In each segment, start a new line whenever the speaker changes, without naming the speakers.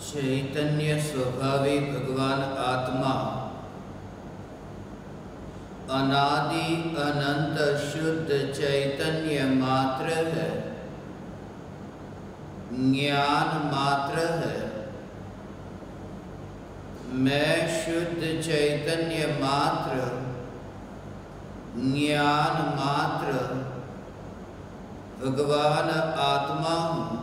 चैतन्य स्वभावी भगवान आत्मा अनादि अनंत शुद्ध चैतन्य मात्र है, ज्ञान मात्र है। मैं शुद्ध चैतन्य मात्र, ज्ञान मात्र भगवान आत्मा हूँ।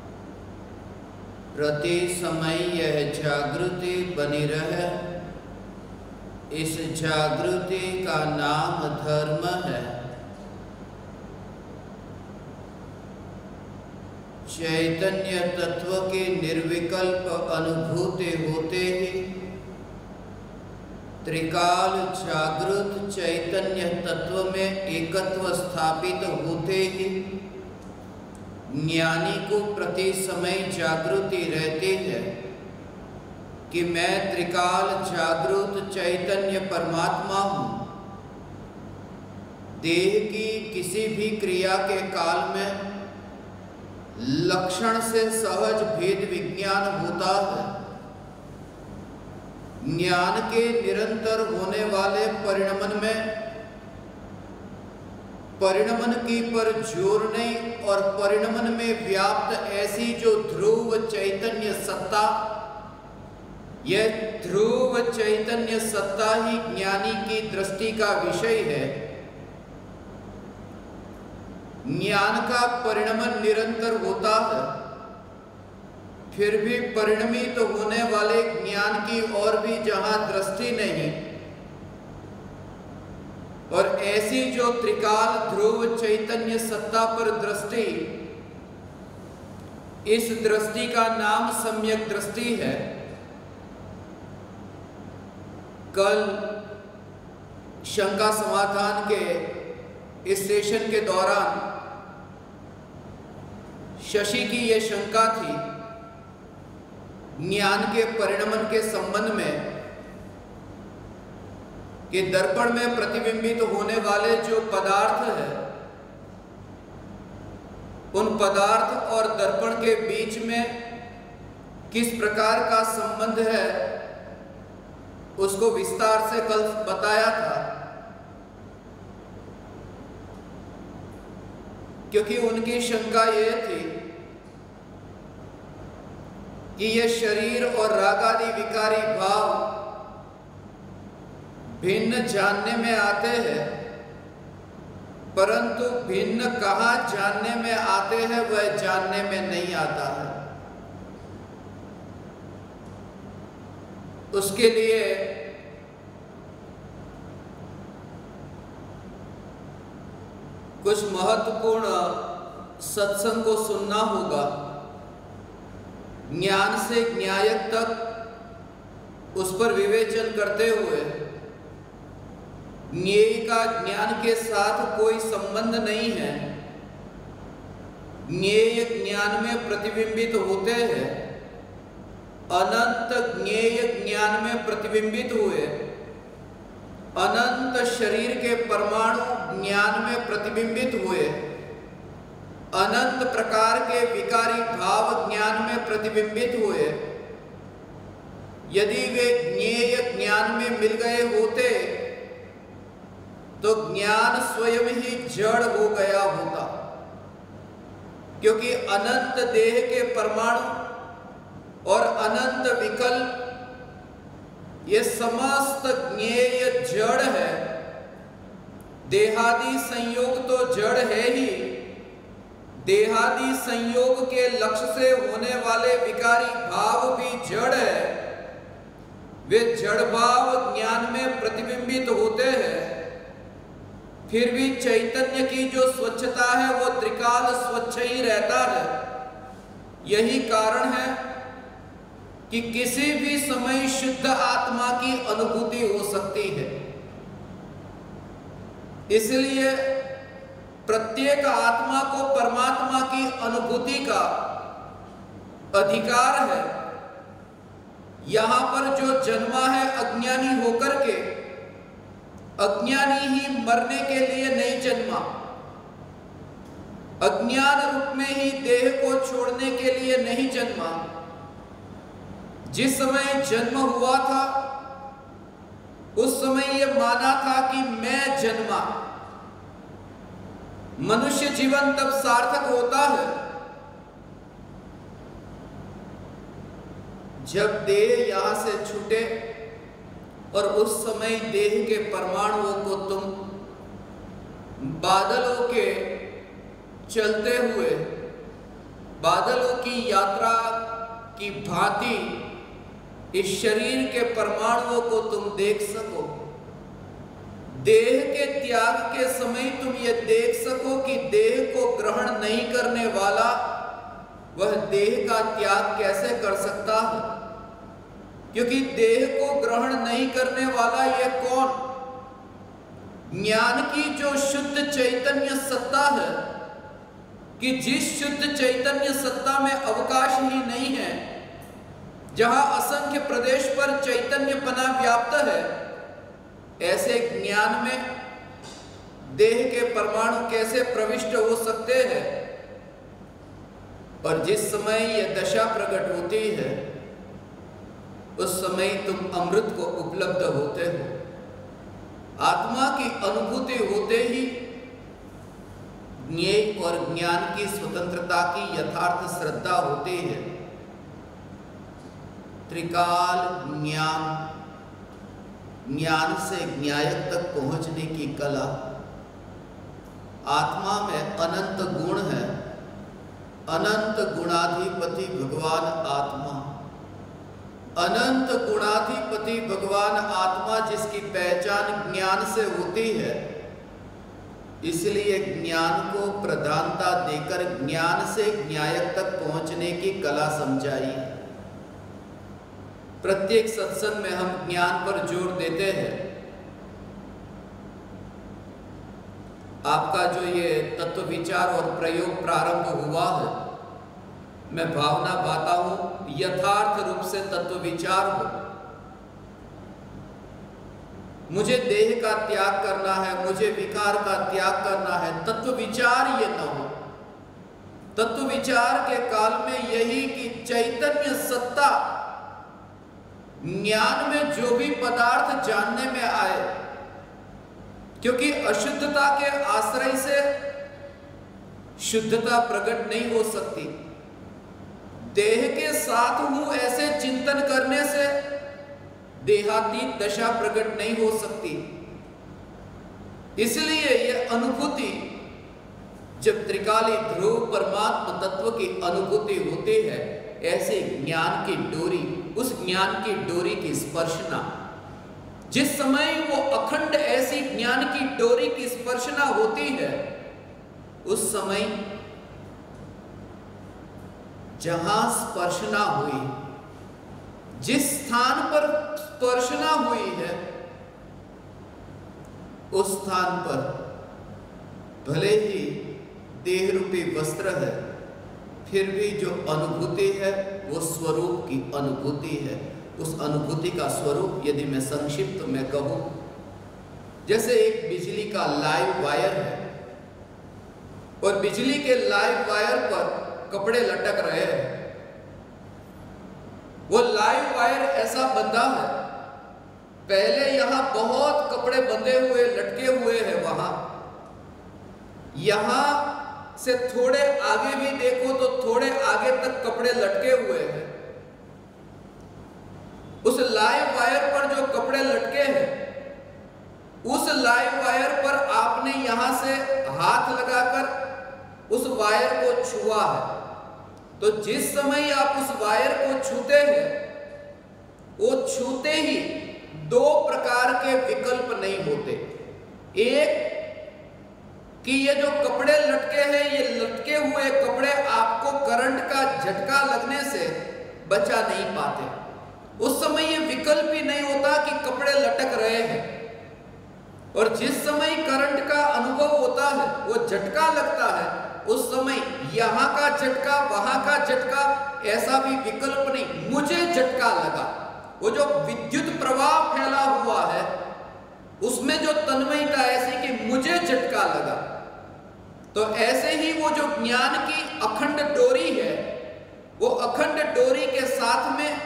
प्रति समय यह जागृति बनी रहे, इस जागृति का नाम धर्म है। चैतन्य तत्व की निर्विकल्प अनुभूति होते ही त्रिकाल जागृत चैतन्य तत्व में एकत्व स्थापित होते ही ज्ञानी को प्रति समय जागृति रहती है कि मैं त्रिकाल जागृत चैतन्य परमात्मा हूँ। देह की किसी भी क्रिया के काल में लक्षण से सहज भेद विज्ञान होता है। ज्ञान के निरंतर होने वाले परिणमन में परिणमन की पर जोर नहीं और परिणमन में व्याप्त ऐसी जो ध्रुव चैतन्य सत्ता, यह ध्रुव चैतन्य सत्ता ही ज्ञानी की दृष्टि का विषय है। ज्ञान का परिणमन निरंतर होता है, फिर भी परिणमित होने वाले ज्ञान की ओर भी जहां दृष्टि नहीं, और ऐसी जो त्रिकाल ध्रुव चैतन्य सत्ता पर दृष्टि, इस दृष्टि का नाम सम्यक दृष्टि है। कल शंका समाधान के इस सेशन के दौरान शशि की यह शंका थी ज्ञान के परिणमन के संबंध में कि दर्पण में प्रतिबिंबित होने वाले जो पदार्थ है, उन पदार्थ और दर्पण के बीच में किस प्रकार का संबंध है, उसको विस्तार से कल बताया था। क्योंकि उनकी शंका यह थी कि यह शरीर और रागादि विकारी भाव भिन्न जानने में आते हैं, परंतु भिन्न कहाँ जानने में आते हैं वह जानने में नहीं आता है। उसके लिए कुछ महत्वपूर्ण सत्संग को सुनना होगा। ज्ञान से न्यायक तक उस पर विवेचन करते हुए ज्ञेय का ज्ञान के साथ कोई संबंध नहीं है। ज्ञेय ज्ञान में प्रतिबिंबित होते हैं, अनंत ज्ञेय ज्ञान में प्रतिबिंबित हुए अनंत शरीर के परमाणु ज्ञान में प्रतिबिंबित हुए, अनंत प्रकार के विकारी भाव ज्ञान में प्रतिबिंबित हुए। यदि वे ज्ञेय ज्ञान में मिल गए होते तो ज्ञान स्वयं ही जड़ हो गया होता, क्योंकि अनंत देह के परमाणु और अनंत विकल्प ये समस्त ज्ञेय जड़ है। देहादि संयोग तो जड़ है ही, देहादि संयोग के लक्ष्य से होने वाले विकारी भाव भी जड़ है। वे जड़ भाव ज्ञान में प्रतिबिंबित होते हैं, फिर भी चैतन्य की जो स्वच्छता है वो त्रिकाल स्वच्छ ही रहता है। यही कारण है कि किसी भी समय शुद्ध आत्मा की अनुभूति हो सकती है। इसलिए प्रत्येक आत्मा को परमात्मा की अनुभूति का अधिकार है। यहां पर जो जन्मा है अज्ञानी होकर के, अज्ञानी ही मरने के लिए नहीं जन्मा, अज्ञान रूप में ही देह को छोड़ने के लिए नहीं जन्मा। जिस समय जन्म हुआ था उस समय यह माना था कि मैं जन्मा। मनुष्य जीवन तब सार्थक होता है जब देह यहां से छूटे और उस समय देह के परमाणुओं को तुम बादलों के चलते हुए बादलों की यात्रा की भांति इस शरीर के परमाणुओं को तुम देख सको। देह के त्याग के समय तुम ये देख सको कि देह को ग्रहण नहीं करने वाला वह देह का त्याग कैसे कर सकता है, क्योंकि देह को ग्रहण नहीं करने वाला यह कौन? ज्ञान की जो शुद्ध चैतन्य सत्ता है, कि जिस शुद्ध चैतन्य सत्ता में अवकाश ही नहीं है, जहां असंख्य प्रदेश पर चैतन्यपना व्याप्त है, ऐसे ज्ञान में देह के परमाणु कैसे प्रविष्ट हो सकते हैं? और जिस समय यह दशा प्रकट होती है उस समय तुम अमृत को उपलब्ध होते हो। आत्मा की अनुभूति होते ही ज्ञेय और ज्ञान की स्वतंत्रता की यथार्थ श्रद्धा होती है। त्रिकाल ज्ञान, ज्ञान से ज्ञायक तक पहुंचने की कला। आत्मा में अनंत गुण है, अनंत गुणाधिपति भगवान आत्मा, अनंत गुणाधिपति भगवान आत्मा जिसकी पहचान ज्ञान से होती है, इसलिए ज्ञान को प्रधानता देकर ज्ञान से ज्ञायक तक पहुंचने की कला समझाई। प्रत्येक सत्संग में हम ज्ञान पर जोर देते हैं। आपका जो ये तत्व विचार और प्रयोग प्रारंभ हुआ है, मैं भावना पाता हूं यथार्थ रूप से तत्व विचार हो। मुझे देह का त्याग करना है, मुझे विकार का त्याग करना है, तत्व विचार ये न हो। तत्व विचार के काल में यही कि चैतन्य सत्ता ज्ञान में जो भी पदार्थ जानने में आए, क्योंकि अशुद्धता के आश्रय से शुद्धता प्रकट नहीं हो सकती। देह के साथ हूं ऐसे चिंतन करने से देहातीत दशा प्रकट नहीं हो सकती। इसलिए यह अनुभूति जब त्रिकाली ध्रुव परमात्मा तत्व की अनुभूति होती है, ऐसे ज्ञान की डोरी, उस ज्ञान की डोरी की स्पर्शना, जिस समय वो अखंड ऐसी ज्ञान की डोरी की स्पर्शना होती है, उस समय जहां स्पर्शना हुई, जिस स्थान पर स्पर्शना हुई है, उस स्थान पर भले ही देह रूपी वस्त्र है, फिर भी जो अनुभूति है वो स्वरूप की अनुभूति है। उस अनुभूति का स्वरूप यदि मैं संक्षिप्त में कहूं, जैसे एक बिजली का लाइव वायर है और बिजली के लाइव वायर पर कपड़े लटक रहे हैं। वो लाइव वायर ऐसा बंधा है, पहले यहां बहुत कपड़े बंधे हुए लटके हुए हैं, वहां यहां से थोड़े आगे भी देखो तो थोड़े आगे तक कपड़े लटके हुए हैं। उस लाइव वायर पर जो कपड़े लटके हैं, उस लाइव वायर पर आपने यहां से हाथ लगाकर उस वायर को छुआ है, तो जिस समय आप उस वायर को छूते हैं, वो छूते ही दो प्रकार के विकल्प नहीं होते। एक कि ये जो कपड़े लटके हैं, ये लटके हुए कपड़े आपको करंट का झटका लगने से बचा नहीं पाते। उस समय ये विकल्प ही नहीं होता कि कपड़े लटक रहे हैं। और जिस समय करंट का अनुभव होता है, वो झटका लगता है, उस समय यहां का झटका, वहां का झटका, ऐसा भी विकल्प नहीं, मुझे झटका लगा। वो जो विद्युत प्रवाह फैला हुआ है, उसमें जो तन्मयता ऐसी कि मुझे झटका लगा। तो ऐसे ही वो जो ज्ञान की अखंड डोरी है, वो अखंड डोरी के साथ में कपड़े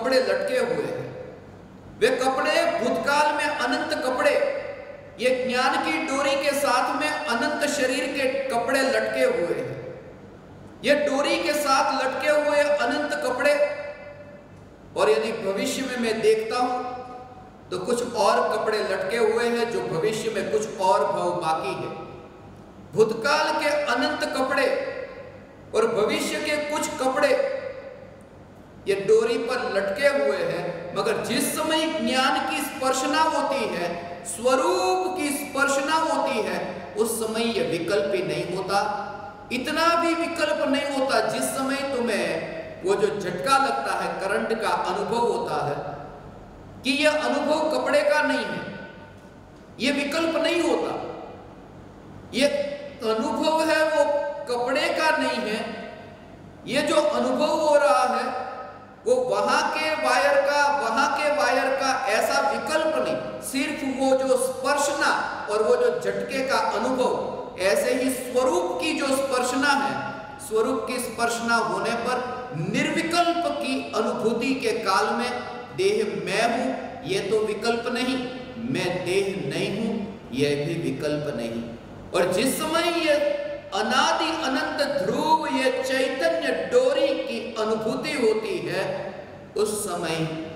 कपड़े लटके हुए हैं। वे कपड़े भूतकाल में अनंत कपड़े, ये ज्ञान की डोरी के साथ में अनंत शरीर के कपड़े लटके हुए हैं। ये डोरी के साथ लटके हुए अनंत कपड़े, और यदि भविष्य में मैं देखता हूं तो कुछ और कपड़े लटके हुए हैं जो भविष्य में कुछ और भाव बाकी है। भूतकाल के अनंत कपड़े और भविष्य के कुछ कपड़े ये डोरी पर लटके हुए हैं, मगर जिस समय ज्ञान की स्पर्शना होती है, स्वरूप की स्पर्शना होती है, उस समय ये विकल्प ही नहीं होता। इतना भी विकल्प नहीं होता जिस समय तुम्हें वो जो झटका लगता है, करंट का अनुभव होता है, कि यह अनुभव कपड़े का नहीं है, ये विकल्प नहीं होता। ये अनुभव है वो कपड़े का नहीं है। ये जो अनुभव हो रहा है वो वहां के वायर का ऐसा विकल्प नहीं, सिर्फ वो जो स्पर्शना और वो जो झटके का अनुभव। ऐसे ही स्वरूप की जो स्पर्शना है, स्वरूप की स्पर्शना होने पर निर्विकल्प की अनुभूति के काल में देह मैं हूं, ये तो विकल्प नहीं, मैं देह नहीं हूं, यह भी विकल्प नहीं। और जिस समय ये अनादि अनंत ध्रुव, ये चैतन्य डोरी की अनुभूति होती है, उस समय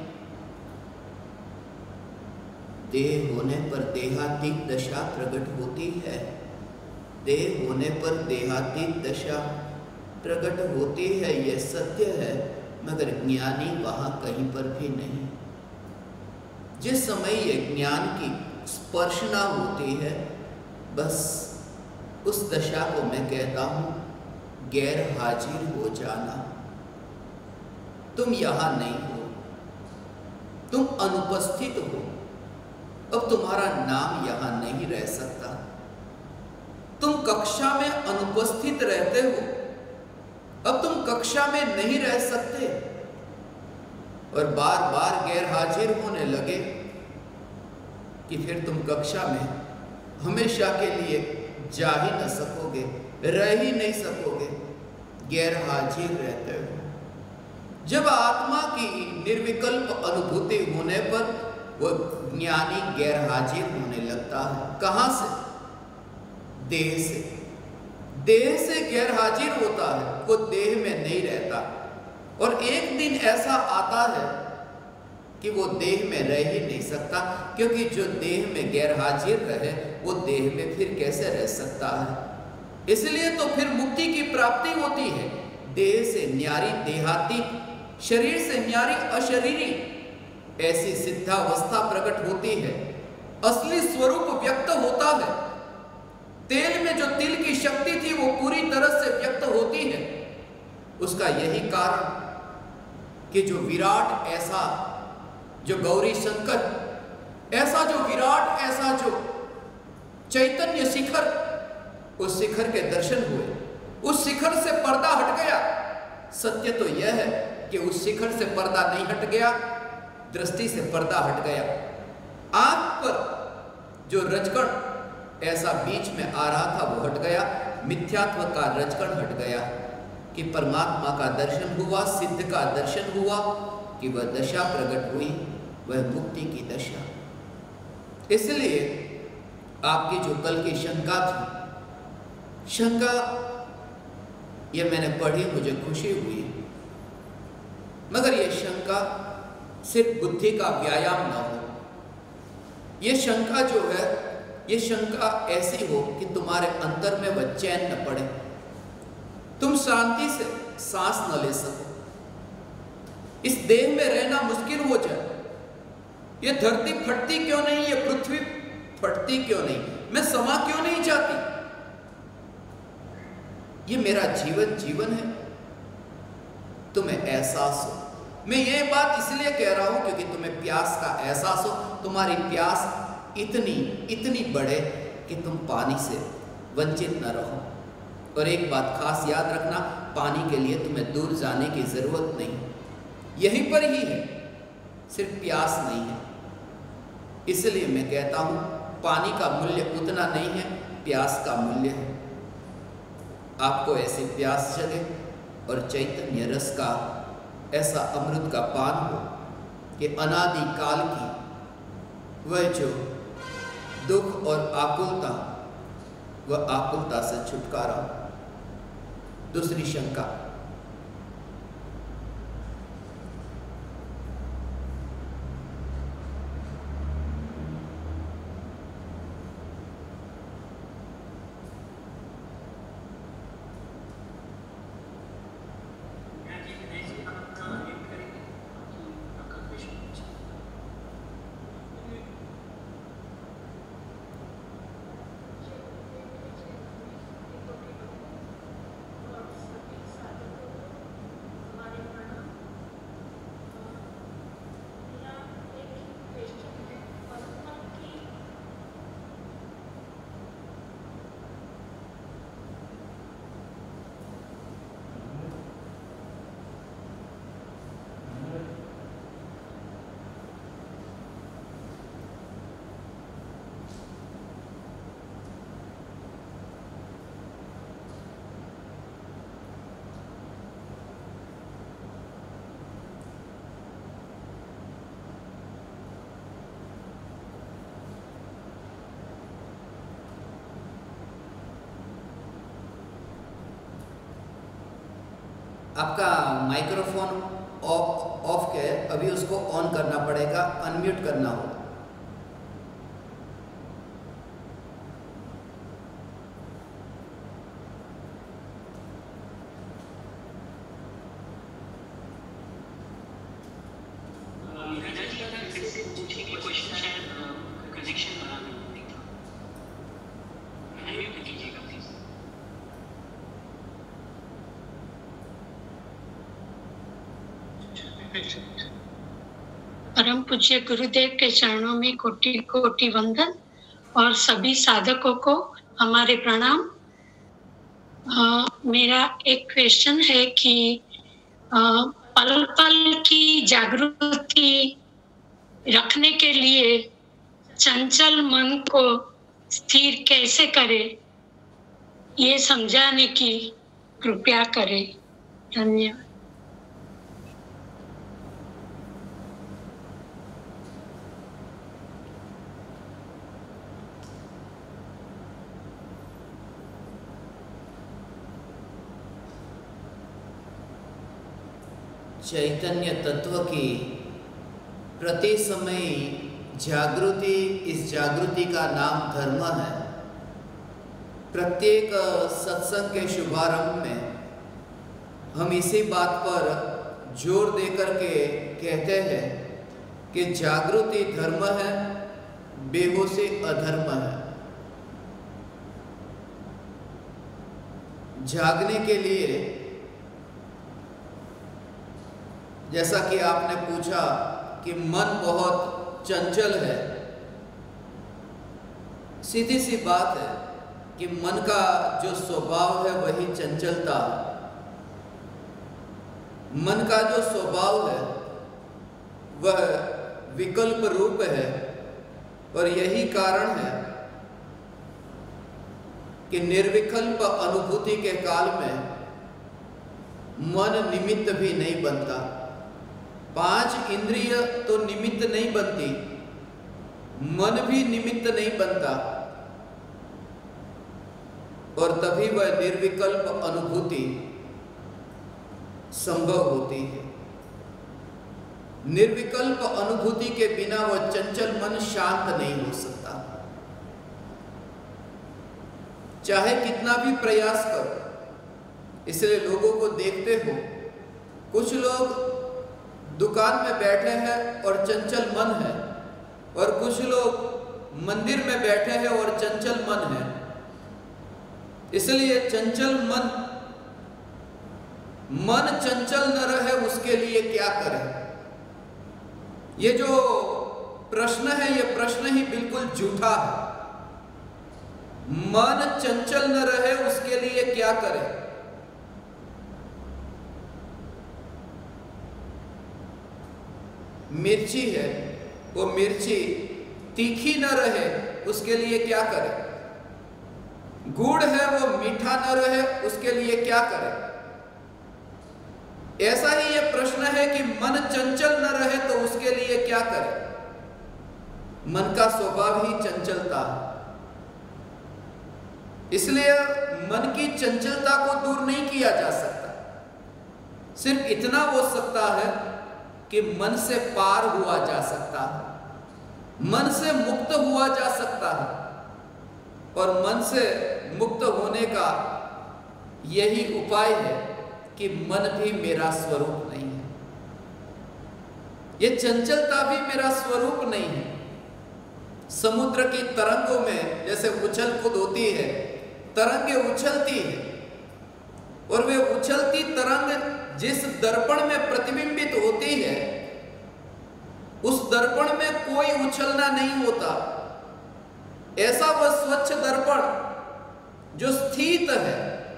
देह होने पर देहातीत दशा प्रकट होती है। देह होने पर देहातीत दशा प्रकट होती है, यह सत्य है, मगर ज्ञानी वहां कहीं पर भी नहीं। जिस समय यह ज्ञान की स्पर्शना होती है, बस उस दशा को मैं कहता हूं गैर हाजिर हो जाना। तुम यहां नहीं हो, तुम अनुपस्थित हो। अब तुम्हारा नाम यहां नहीं रह सकता। तुम कक्षा में अनुपस्थित रहते हो, अब तुम कक्षा में नहीं रह सकते, और बार बार गैर हाजिर होने लगे कि फिर तुम कक्षा में हमेशा के लिए जा ही न सकोगे, रह ही नहीं सकोगे, गैर हाजिर रहते हो। जब आत्मा की निर्विकल्प अनुभूति होने पर वो ज्ञानी गैर हाजिर होने लगता है। कहां से? देह से। देह से गैर हाजिर होता है, वो देह में नहीं रहता। और एक दिन ऐसा आता है कि वो देह में रह ही नहीं सकता, क्योंकि जो देह में गैर हाजिर रहे वो देह में फिर कैसे रह सकता है। इसलिए तो फिर मुक्ति की प्राप्ति होती है। देह से न्यारी देहातीत, शरीर से न्यारी अशरीरी, ऐसी सिद्धावस्था प्रकट होती है। असली स्वरूप व्यक्त होता है। तेल में जो तिल की शक्ति थी वो पूरी तरह से व्यक्त होती है। उसका यही कारण कि जो विराट, ऐसा जो गौरी शंकर, ऐसा जो विराट, ऐसा जो चैतन्य शिखर, उस शिखर के दर्शन हुए। उस शिखर से पर्दा हट गया। सत्य तो यह है कि उस शिखर से पर्दा नहीं हट गया, दृष्टि से पर्दा हट गया। आंख पर जो रजकण ऐसा बीच में आ रहा था वो हट गया, मिथ्यात्व का रजकण हट गया, कि परमात्मा का दर्शन हुआ, सिद्ध का दर्शन हुआ, कि वह दशा प्रकट हुई, वह मुक्ति की दशा। इसलिए आपकी जो कल की शंका थी, शंका ये मैंने पढ़ी, मुझे खुशी हुई, मगर ये शंका सिर्फ बुद्धि का व्यायाम ना हो। ये शंका जो है, ये शंका ऐसी हो कि तुम्हारे अंदर में वह चैन न पड़े, तुम शांति से सांस न ले सको, इस देह में रहना मुश्किल हो जाए। ये धरती फटती क्यों नहीं, ये पृथ्वी फटती क्यों नहीं, मैं समा क्यों नहीं जाती, ये मेरा जीवन जीवन है, तुम्हें एहसास हो। मैं ये बात इसलिए कह रहा हूं क्योंकि तुम्हें प्यास का एहसास हो। तुम्हारी प्यास इतनी बढ़े कि तुम पानी से वंचित न रहो। और एक बात खास याद रखना, पानी के लिए तुम्हें दूर जाने की जरूरत नहीं, यहीं पर ही है, सिर्फ प्यास नहीं है। इसलिए मैं कहता हूं पानी का मूल्य उतना नहीं है, प्यास का मूल्य है। आपको ऐसी प्यास जगे और चैतन्य रस का, ऐसा अमृत का पान हो कि अनादि काल की वह जो दुख और आकुलता, वह आकुलता से छुटकारा। दूसरी शंका, आपका माइक्रोफोन ऑफ है, अभी उसको ऑन करना पड़ेगा, अनम्यूट करना होगा।
परम पूज्य गुरुदेव के चरणों में कोटि कोटि वंदन और सभी साधकों को हमारे प्रणाम। मेरा एक क्वेश्चन है कि पल पल की जागृति रखने के लिए चंचल मन को स्थिर कैसे करें, ये समझाने की कृपया करें। धन्यवाद।
चैतन्य तत्व की प्रति समय जागृति, इस जागृति का नाम धर्म है। प्रत्येक सत्संग के शुभारंभ में हम इसी बात पर जोर देकर के कहते हैं कि जागृति धर्म है, बेहोशी अधर्म है। जागने के लिए, जैसा कि आपने पूछा कि मन बहुत चंचल है, सीधी सी बात है कि मन का जो स्वभाव है वही चंचलता है। मन का जो स्वभाव है वह विकल्प रूप है, और यही कारण है कि निर्विकल्प अनुभूति के काल में मन निमित्त भी नहीं बनता। 5 इंद्रिय तो निमित्त नहीं बनती, मन भी निमित्त नहीं बनता, और तभी वह निर्विकल्प अनुभूति संभव होती है। निर्विकल्प अनुभूति के बिना वह चंचल मन शांत नहीं हो सकता, चाहे कितना भी प्रयास करो। इसलिए लोगों को देखते हो, कुछ लोग दुकान में बैठे हैं और चंचल मन है, और कुछ लोग मंदिर में बैठे हैं और चंचल मन है। इसलिए चंचल मन चंचल न रहे उसके लिए क्या करें? ये जो प्रश्न है, ये प्रश्न ही बिल्कुल झूठा है। मन चंचल न रहे उसके लिए क्या करें? मिर्ची है, वो मिर्ची तीखी न रहे उसके लिए क्या करें? गुड़ है, वो मीठा न रहे उसके लिए क्या करें? ऐसा ही ये प्रश्न है कि मन चंचल न रहे तो उसके लिए क्या करें? मन का स्वभाव ही चंचलता है, इसलिए मन की चंचलता को दूर नहीं किया जा सकता। सिर्फ इतना हो सकता है कि मन से पार हुआ जा सकता है, मन से मुक्त हुआ जा सकता है, और मन से मुक्त होने का यही उपाय है कि मन भी मेरा स्वरूप नहीं है, ये चंचलता भी मेरा स्वरूप नहीं है। समुद्र की तरंगों में जैसे उछल कूद होती है, तरंगे उछलती है, और वे उछलती तरंग जिस दर्पण में प्रतिबिंबित होती है, उस दर्पण में कोई उछलना नहीं होता। ऐसा वह स्वच्छ दर्पण जो स्थित है,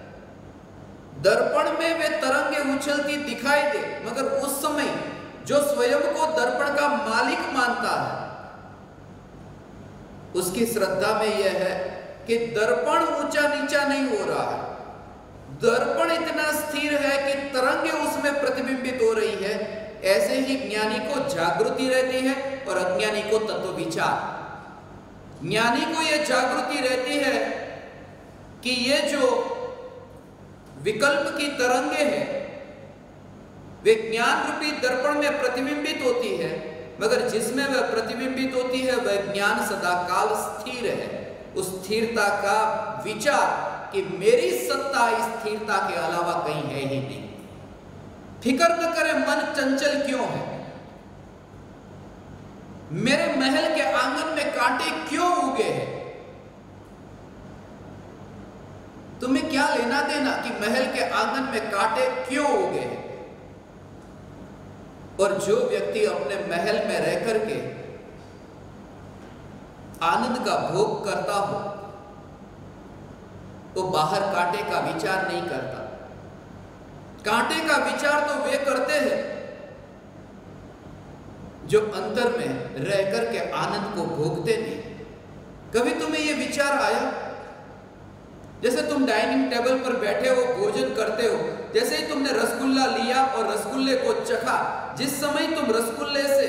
दर्पण में वे तरंगे उछलती दिखाई दे, मगर उस समय जो स्वयं को दर्पण का मालिक मानता है, उसकी श्रद्धा में यह है कि दर्पण ऊंचा नीचा नहीं हो रहा है, दर्पण इतना स्थिर है कि तरंगे उसमें प्रतिबिंबित हो रही है। ऐसे ही ज्ञानी को जागृति रहती है और अज्ञानी को तत्व विचार। ज्ञानी को यह जागृति रहती है कि ये जो विकल्प की तरंगे हैं, वे ज्ञान रूपी दर्पण में प्रतिबिंबित होती है, मगर जिसमें वह प्रतिबिंबित होती है वह ज्ञान सदाकाल स्थिर है। उस स्थिरता का विचार कि मेरी सत्ता इस स्थिरता के अलावा कहीं है ही नहीं। फिक्र न करें मन चंचल क्यों है, मेरे महल के आंगन में कांटे क्यों उगे हैं, तुम्हें क्या लेना देना कि महल के आंगन में कांटे क्यों उगे हैं। और जो व्यक्ति अपने महल में रह करके आनंद का भोग करता हो, तो बाहर कांटे का विचार नहीं करता। कांटे का विचार तो वे करते हैं जो अंतर में रह करके आनंद को भोगते नहीं। कभी तुम्हें यह विचार आया, जैसे तुम डाइनिंग टेबल पर बैठे हो, भोजन करते हो, जैसे ही तुमने रसगुल्ला लिया और रसगुल्ले को चखा, जिस समय तुम रसगुल्ले से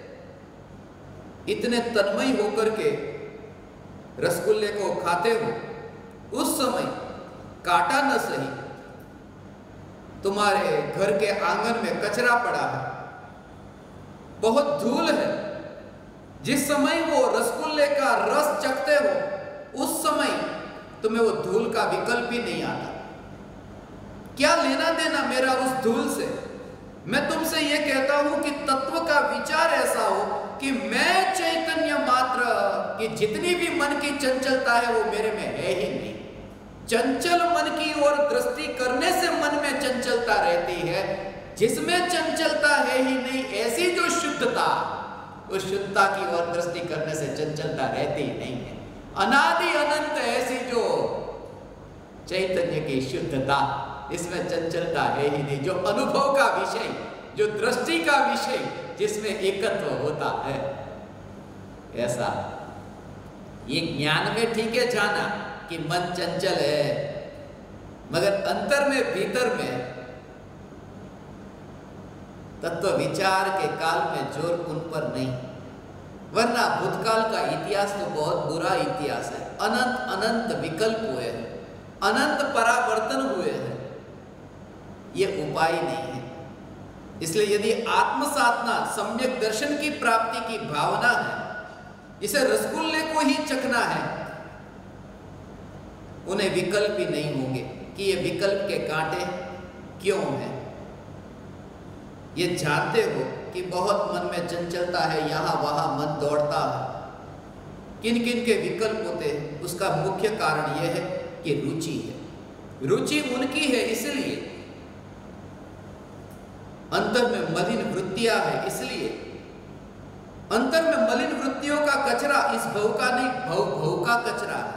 इतने तन्मय होकर के रसगुल्ले को खाते हो, उस समय कांटा न सही, तुम्हारे घर के आंगन में कचरा पड़ा है, बहुत धूल है, जिस समय वो रसगुल्ले का रस चखते हो, उस समय तुम्हें वो धूल का विकल्प ही नहीं आता। क्या लेना देना मेरा उस धूल से। मैं तुमसे ये कहता हूं कि तत्व का विचार ऐसा हो कि मैं चैतन्य मात्र, कि जितनी भी मन की चंचलता है वो मेरे में है ही नहीं। चंचल मन की ओर दृष्टि करने से मन में चंचलता रहती है, जिसमें चंचलता है ही नहीं, ऐसी जो शुद्धता, उस शुद्धता की ओर दृष्टि करने से चंचलता रहती ही नहीं है। अनादि अनंत ऐसी जो चैतन्य की शुद्धता, इसमें चंचलता है ही नहीं, जो अनुभव का विषय, जो दृष्टि का विषय, जिसमें एकत्व होता है। ऐसा ये ज्ञान में ठीक है जाना कि मन चंचल है, मगर अंतर में, भीतर में तत्व विचार के काल में जोर उन पर नहीं। वरना भूतकाल का इतिहास तो बहुत बुरा इतिहास है। अनंत अनंत विकल्प हुए हैं, अनंत परावर्तन हुए हैं, ये उपाय नहीं है। इसलिए यदि आत्म साधना, सम्यक दर्शन की प्राप्ति की भावना है, इसे रसगुल्ले को ही चखना है, उन्हें विकल्प ही नहीं होंगे कि ये विकल्प के कांटे क्यों हैं। ये जानते हो कि बहुत मन में चंचलता है, यहां वहां मन दौड़ता है, किन किन के विकल्प होते हैं, उसका मुख्य कारण यह है कि रुचि है। रुचि उनकी है, इसलिए अंतर में मलिन वृत्तियां है, इसलिए अंतर में मलिन वृत्तियों का कचरा इस भव का नहीं, भव का कचरा है।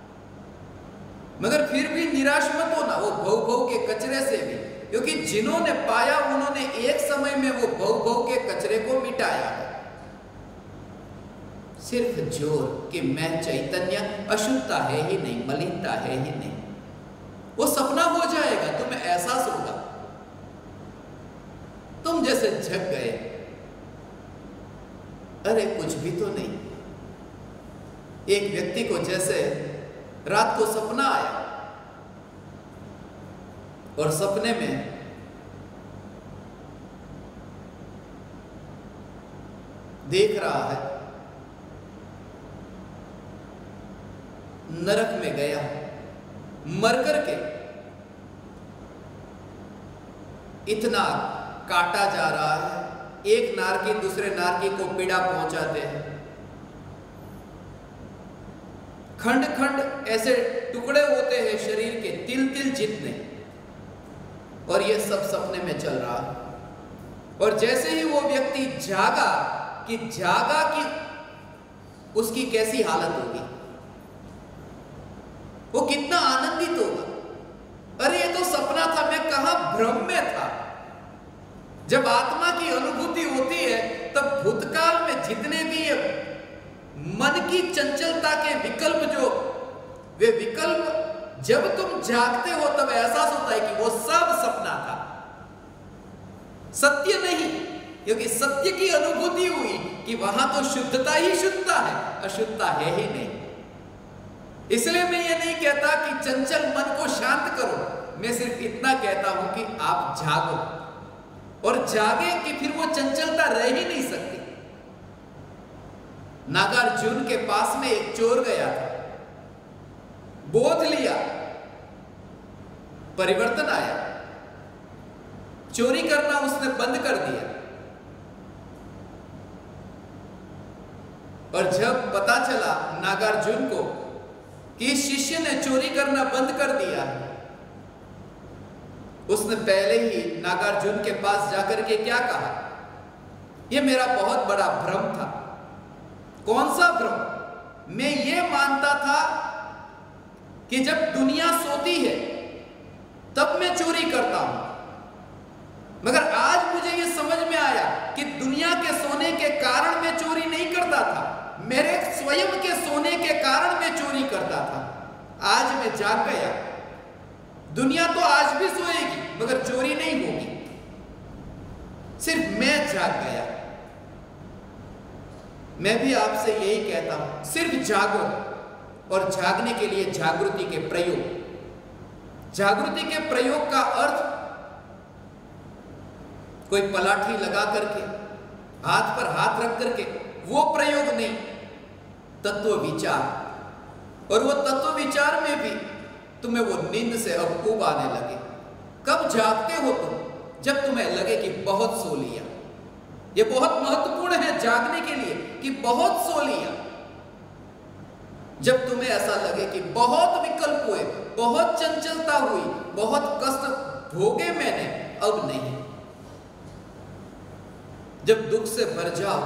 मगर फिर भी निराश मत होना वो भव के कचरे से भी, क्योंकि जिन्होंने पाया उन्होंने एक समय में वो भव के कचरे को मिटाया है। सिर्फ जोर कि मैं चैतन्य, अशुद्धता है ही नहीं, मलिनता है ही नहीं, वो सपना हो जाएगा, तुम्हें एहसास होगा। तुम जैसे झक गए, अरे कुछ भी तो नहीं। एक व्यक्ति को जैसे रात को सपना आया और सपने में देख रहा है नरक में गया, मर करके इतना काटा जा रहा है, एक नारकी दूसरे नारकी को पीड़ा पहुंचाते हैं, खंड खंड ऐसे टुकड़े होते हैं शरीर के तिल तिल जितने, और ये सब सपने में चल रहा है। और जैसे ही वो व्यक्ति जागा कि उसकी कैसी हालत होगी, वो कितना आनंदित होगा। अरे ये तो सपना था, मैं कहां भ्रम में था। जब आत्मा की अनुभूति होती है तब भूतकाल में जितने भी ये मन की चंचलता के विकल्प वे विकल्प जब तुम जागते हो तब एहसास होता है कि वो सब सपना था, सत्य नहीं। क्योंकि सत्य की अनुभूति हुई कि वहां तो शुद्धता ही शुद्धता है, अशुद्धता है ही नहीं। इसलिए मैं ये नहीं कहता कि चंचल मन को शांत करो, मैं सिर्फ इतना कहता हूं कि आप जागो, और जागे कि फिर वो चंचलता रह ही नहीं सकती। नागार्जुन के पास में एक चोर गया था, बोध लिया, परिवर्तन आया, चोरी करना उसने बंद कर दिया। और जब पता चला नागार्जुन को कि शिष्य ने चोरी करना बंद कर दिया, उसने पहले ही नागार्जुन के पास जाकर के क्या कहा, यह मेरा बहुत बड़ा भ्रम था। कौन सा भ्रम? मैं ये मानता था कि जब दुनिया सोती है तब मैं चोरी करता हूं, मगर आज मुझे यह समझ में आया कि दुनिया के सोने के कारण मैं चोरी नहीं करता था, मेरे स्वयं के सोने के कारण मैं चोरी करता था। आज मैं जाग गया, दुनिया तो आज भी सोएगी मगर चोरी नहीं होगी, सिर्फ मैं जाग गया। मैं भी आपसे यही कहता हूं, सिर्फ जागो, और जागने के लिए जागृति के प्रयोग। जागृति के प्रयोग का अर्थ कोई पलाठी लगा करके, हाथ पर हाथ रख करके वो प्रयोग नहीं, तत्व विचार। और वो तत्व विचार में भी तुम्हें वो नींद से अब ऊब आने लगे। कब जागते हो तुम? जब तुम्हें लगे कि बहुत सो लिया। ये बहुत महत्वपूर्ण है जागने के लिए कि बहुत सो लिया। जब तुम्हें ऐसा लगे कि बहुत विकल्प हुए, बहुत चंचलता हुई, बहुत कष्ट भोगे मैंने, अब नहीं। जब दुख से भर जाओ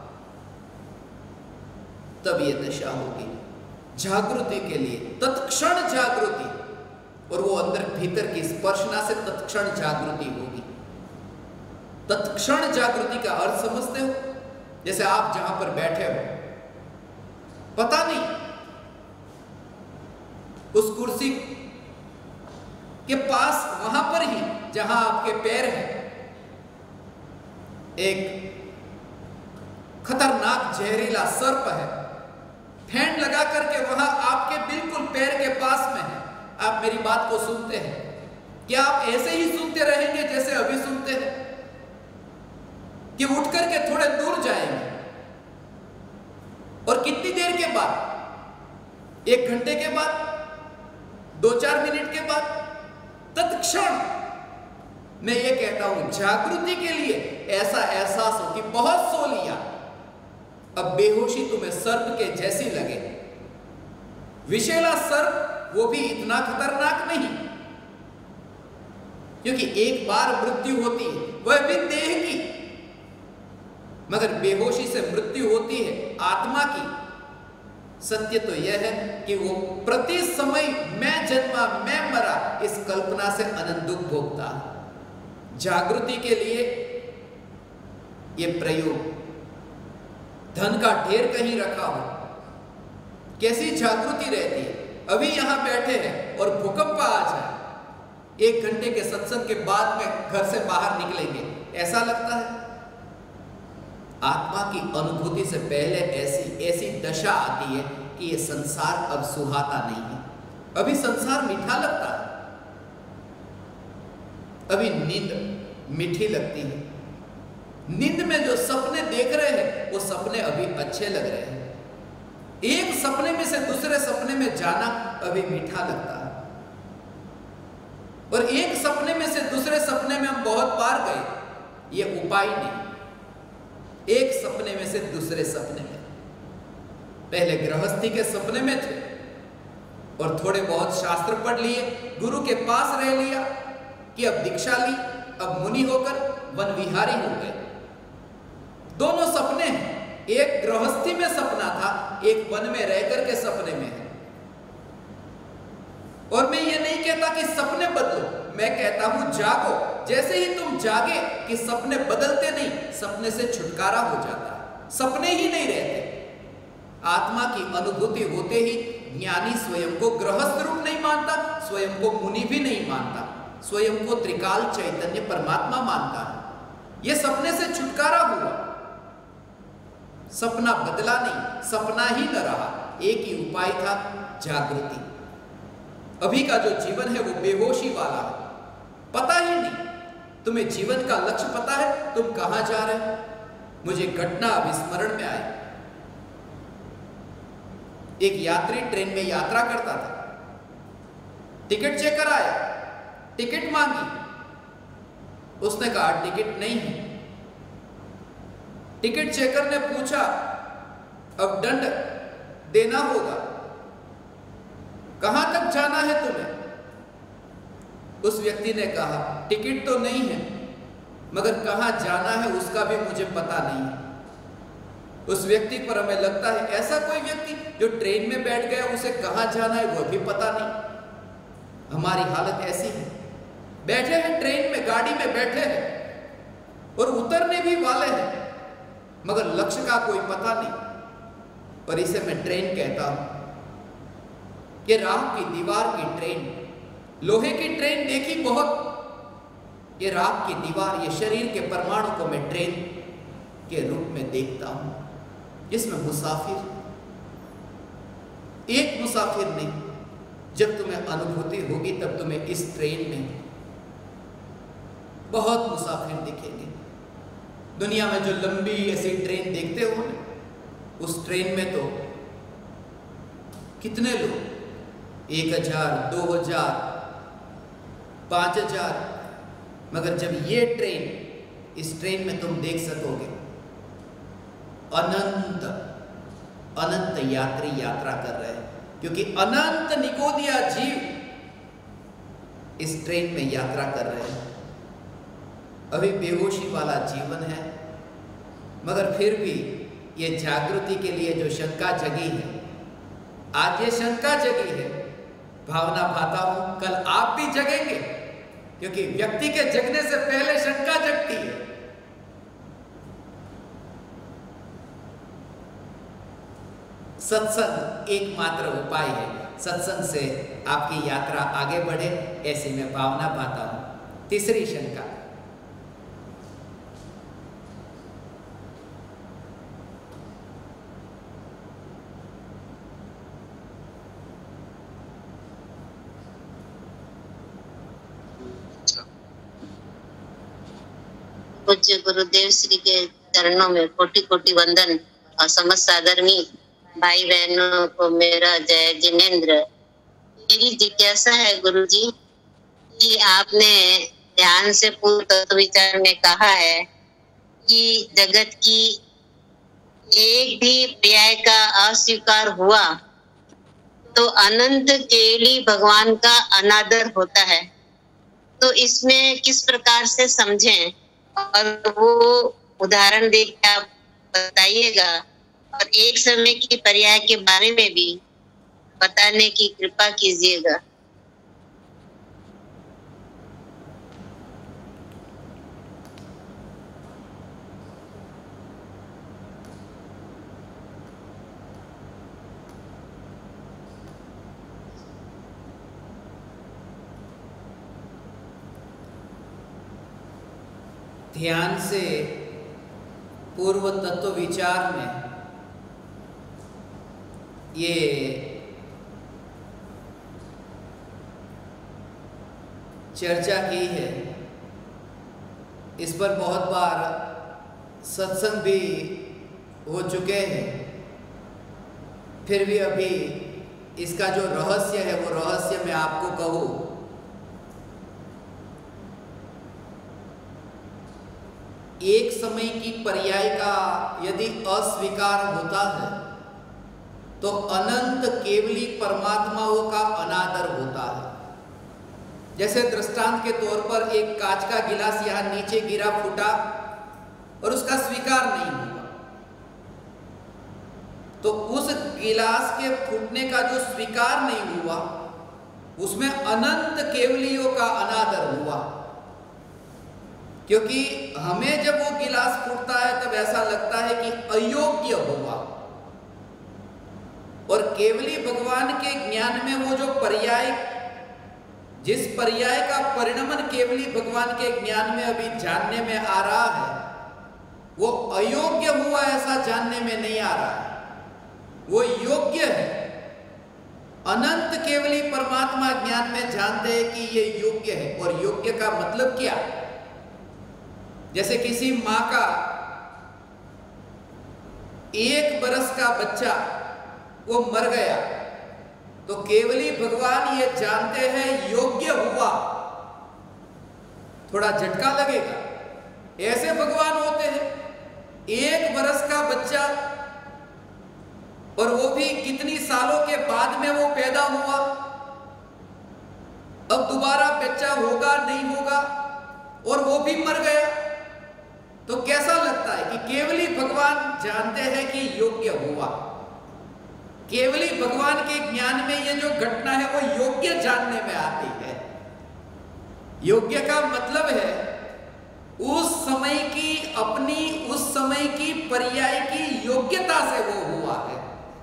तब ये दशा होगी। जागृति के लिए तत्क्षण जागृति, और वो अंदर भीतर की स्पर्शना से तत्क्षण जागृति होगी। तत्क्षण जागृति का अर्थ समझते हो? जैसे आप जहां पर बैठे हो, पता नहीं उस कुर्सी के पास, वहां पर ही जहां आपके पैर हैं, एक खतरनाक जहरीला सर्प है, फैन लगा करके वहां आपके बिल्कुल पैर के पास में है। आप मेरी बात को सुनते हैं, क्या आप ऐसे ही सुनते रहेंगे जैसे अभी सुनते हैं, कि उठ करके थोड़े दूर जाएंगे? और कितनी देर के बाद? 1 घंटे के बाद, 2-4 मिनट के बाद, तत्क्षण। मैं ये कहता हूं जागृति के लिए ऐसा एहसास हो कि बहुत सो लिया, अब बेहोशी तुम्हें सर्प के जैसी लगे। विषैला सर्प, वो भी इतना खतरनाक नहीं, क्योंकि एक बार मृत्यु होती है, वह भी देह की, मगर बेहोशी से मृत्यु होती है आत्मा की। सत्य तो यह है कि वो प्रति समय मैं जन्मा मैं मरा इस कल्पना से अनंत दुख भोगता। जागृति के लिए ये प्रयोग, धन का ढेर कहीं रखा हो, कैसी जागृति रहती है। अभी यहां बैठे हैं और भूकंप आ जाए, 1 घंटे के सत्संग के बाद में घर से बाहर निकलेंगे, ऐसा लगता है? आत्मा की अनुभूति से पहले ऐसी दशा आती है कि ये संसार अब सुहाता नहीं है। अभी संसार मीठा लगता है, अभी नींद मीठी लगती है। नींद में जो सपने देख रहे हैं वो सपने अभी अच्छे लग रहे हैं। एक सपने में से दूसरे सपने में जाना अभी मीठा लगता है, और एक सपने में से दूसरे सपने में हम बहुत बार गए, ये उपाय नहीं। एक सपने में से दूसरे सपने में, पहले गृहस्थी के सपने में थे और थोड़े बहुत शास्त्र पढ़ लिए, गुरु के पास रह लिया कि अब दीक्षा ली, अब मुनि होकर वन विहारी हो गए। दोनों सपने हैं, एक गृहस्थी में सपना था, एक वन में रहकर के सपने में है। और मैं ये नहीं कहता कि सपने बदलो, मैं कहता हूं जागो। जैसे ही तुम जागे कि सपने बदलते नहीं, सपने से छुटकारा हो जाता है, सपने ही नहीं रहते। आत्मा की अनुभूति होते ही ज्ञानी स्वयं को गृहस्थ रूप नहीं मानता, स्वयं को मुनि भी नहीं मानता, स्वयं को त्रिकाल चैतन्य परमात्मा मानता है। यह सपने से छुटकारा हुआ, सपना बदला नहीं, सपना ही न रहा। एक ही उपाय था, जागृति। अभी का जो जीवन है वो बेहोशी वाला है, पता ही नहीं। तुम्हें जीवन का लक्ष्य पता है, तुम कहां जा रहे हो? मुझे घटना अभी स्मरण में आई। एक यात्री ट्रेन में यात्रा करता था, टिकट चेकर आया, टिकट मांगी, उसने कहा टिकट नहीं है। टिकट चेकर ने पूछा अब दंड देना होगा, कहां तक जाना है तुम्हें? उस व्यक्ति ने कहा टिकट तो नहीं है, मगर कहां जाना है उसका भी मुझे पता नहीं है। उस व्यक्ति पर हमें लगता है ऐसा कोई व्यक्ति जो ट्रेन में बैठ गया, उसे कहां जाना है वो भी पता नहीं। हमारी हालत ऐसी है, बैठे हैं ट्रेन में, गाड़ी में बैठे हैं और उतरने भी वाले हैं, मगर लक्ष्य का कोई पता नहीं। और इसे मैं ट्रेन कहता हूं। ये राह की दीवार की ट्रेन, लोहे की ट्रेन देखी बहुत, ये राह की दीवार, ये शरीर के परमाणु को मैं ट्रेन के रूप में देखता हूं, जिसमें मुसाफिर, एक मुसाफिर नहीं। जब तुम्हें अनुभूति होगी तब तुम्हें इस ट्रेन में बहुत मुसाफिर दिखेंगे। दुनिया में जो लंबी ऐसी ट्रेन देखते हो ना, उस ट्रेन में तो कितने लोग, 1000, 2000, 5000, मगर जब ये ट्रेन, इस ट्रेन में तुम देख सकोगे अनंत अनंत यात्री यात्रा कर रहे हैं, क्योंकि अनंत निकोदिया जीव इस ट्रेन में यात्रा कर रहे हैं। अभी बेहोशी वाला जीवन है, मगर फिर भी ये जागृति के लिए जो शंका जगी है, आज ये शंका जगी है, भावना भाता हूं कल आप भी जगेंगे, क्योंकि व्यक्ति के जगने से पहले शंका जगती है। सत्संग एकमात्र उपाय है, सत्संग से आपकी यात्रा आगे बढ़े, ऐसी मैं भावना पाता हूं। तीसरी शंका,
पूज्य गुरुदेव श्री के चरणों में कोटि कोटि वंदन और समस्त आदरणीय भाई बहनों को मेरा जय जिनेन्द्र। मेरी जिज्ञासा है गुरुजी कि आपने ध्यान से पूर्ण तत्व विचार में कहा है कि जगत की एक भी पर्याय का अस्वीकार हुआ तो अनंत केवली भगवान का अनादर होता है। तो इसमें किस प्रकार से समझें, और वो उदाहरण दे के आप बताइएगा, और एक समय की पर्याय के बारे में भी बताने की कृपा कीजिएगा।
ध्यान से पूर्व तत्व विचार में ये चर्चा की है, इस पर बहुत बार सत्संग भी हो चुके हैं, फिर भी अभी इसका जो रहस्य है वो रहस्य मैं आपको कहूँ। एक समय की पर्याय का यदि अस्वीकार होता है तो अनंत केवली परमात्माओं का अनादर होता है। जैसे दृष्टांत के तौर पर एक कांच का गिलास यहाँ नीचे गिरा, फूटा और उसका स्वीकार नहीं हुआ, तो उस गिलास के फूटने का जो स्वीकार नहीं हुआ उसमें अनंत केवलियों का अनादर हुआ। क्योंकि हमें जब वो गिलास फूटता है तब ऐसा लगता है कि अयोग्य हुआ, और केवली भगवान के ज्ञान में वो जो पर्याय, जिस पर्याय का परिणमन केवली भगवान के ज्ञान में अभी जानने में आ रहा है, वो अयोग्य हुआ ऐसा जानने में नहीं आ रहा है, वो योग्य है। अनंत केवली परमात्मा ज्ञान में जानते हैं कि ये योग्य है। और योग्य का मतलब क्या? जैसे किसी मां का 1 बरस का बच्चा वो मर गया, तो केवली भगवान ये जानते हैं योग्य हुआ। थोड़ा झटका लगेगा, ऐसे भगवान होते हैं। 1 बरस का बच्चा, और वो भी कितनी सालों के बाद में वो पैदा हुआ, अब दोबारा बच्चा होगा नहीं होगा, और वो भी मर गया, तो कैसा लगता है कि केवली भगवान जानते हैं कि योग्य हुआ। केवली भगवान के ज्ञान में ये जो घटना है वो योग्य जानने में आती है। योग्य का मतलब है उस समय की, अपनी उस समय की पर्याय की योग्यता से वो हुआ है,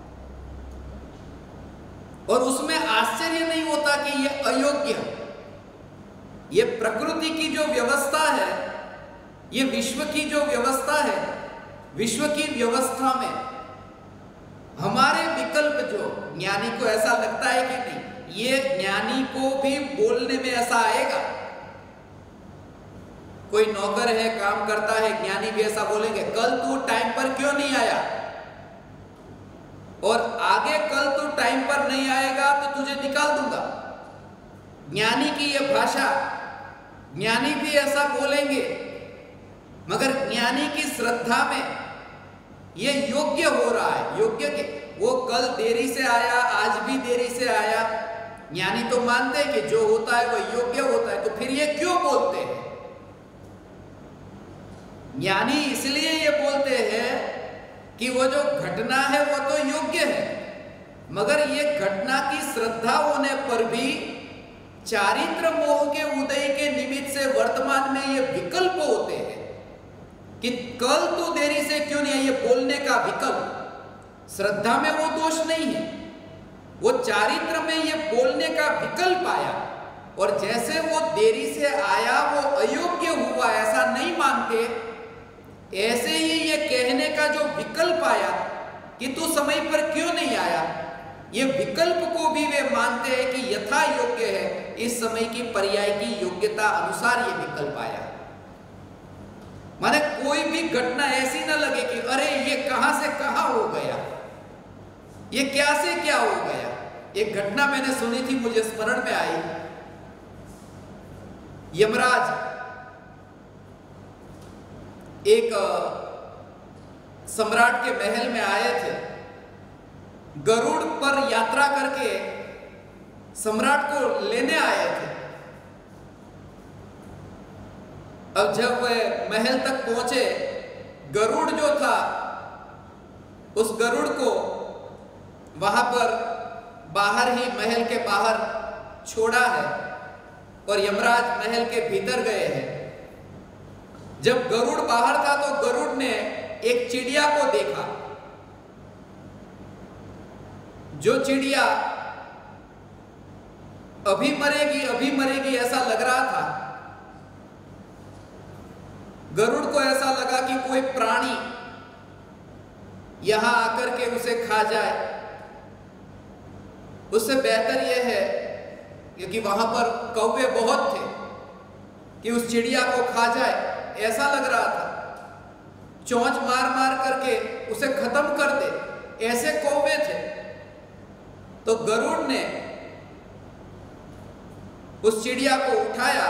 और उसमें आश्चर्य नहीं होता कि ये अयोग्य। ये प्रकृति की जो व्यवस्था है, ये विश्व की जो व्यवस्था है, विश्व की व्यवस्था में हमारे विकल्प, जो ज्ञानी को ऐसा लगता है कि नहीं, ये ज्ञानी को भी बोलने में ऐसा आएगा। कोई नौकर है, काम करता है, ज्ञानी भी ऐसा बोलेंगे, कल तू टाइम पर क्यों नहीं आया, और आगे कल तू टाइम पर नहीं आएगा तो तुझे निकाल दूंगा। ज्ञानी की ये भाषा, ज्ञानी भी ऐसा बोलेंगे, मगर ज्ञानी की श्रद्धा में ये योग्य हो रहा है। योग्य के वो कल देरी से आया, आज भी देरी से आया, ज्ञानी तो मानते हैं कि जो होता है वो योग्य होता है, तो फिर ये क्यों बोलते हैं? ज्ञानी इसलिए ये बोलते हैं कि वो जो घटना है वो तो योग्य है, मगर ये घटना की श्रद्धा होने पर भी चारित्र मोह के उदय के निमित्त से वर्तमान में ये विकल्प होते हैं कि कल तो देरी से क्यों नहीं है, ये बोलने का विकल्प। श्रद्धा में वो दोष नहीं है, वो चारित्र में ये बोलने का विकल्प आया, और जैसे वो देरी से आया वो अयोग्य हुआ ऐसा नहीं मानते, ऐसे ही ये कहने का जो विकल्प आया कि तू समय पर क्यों नहीं आया, ये विकल्प को भी वे मानते हैं कि यथा योग्य है, इस समय की पर्याय की योग्यता अनुसार ये विकल्प आया। माने कोई भी घटना ऐसी ना लगे कि अरे ये कहां से कहां हो गया, ये क्या से क्या हो गया। एक घटना मैंने सुनी थी, मुझे स्मरण में आई। यमराज एक सम्राट के महल में आए थे, गरुड़ पर यात्रा करके सम्राट को लेने आए थे। अब जब वे महल तक पहुंचे, गरुड़ जो था, उस गरुड़ को वहां पर बाहर ही, महल के बाहर छोड़ा है, और यमराज महल के भीतर गए हैं। जब गरुड़ बाहर था तो गरुड़ ने एक चिड़िया को देखा, जो चिड़िया अभी मरेगी ऐसा लग रहा था। गरुड़ को ऐसा लगा कि कोई प्राणी यहां आकर के उसे खा जाए, उससे बेहतर यह है, क्योंकि वहां पर कौवे बहुत थे, कि उस चिड़िया को खा जाए। ऐसा लग रहा था चोंच मार मार करके उसे खत्म कर दे, ऐसे कौवे थे। तो गरुड़ ने उस चिड़िया को उठाया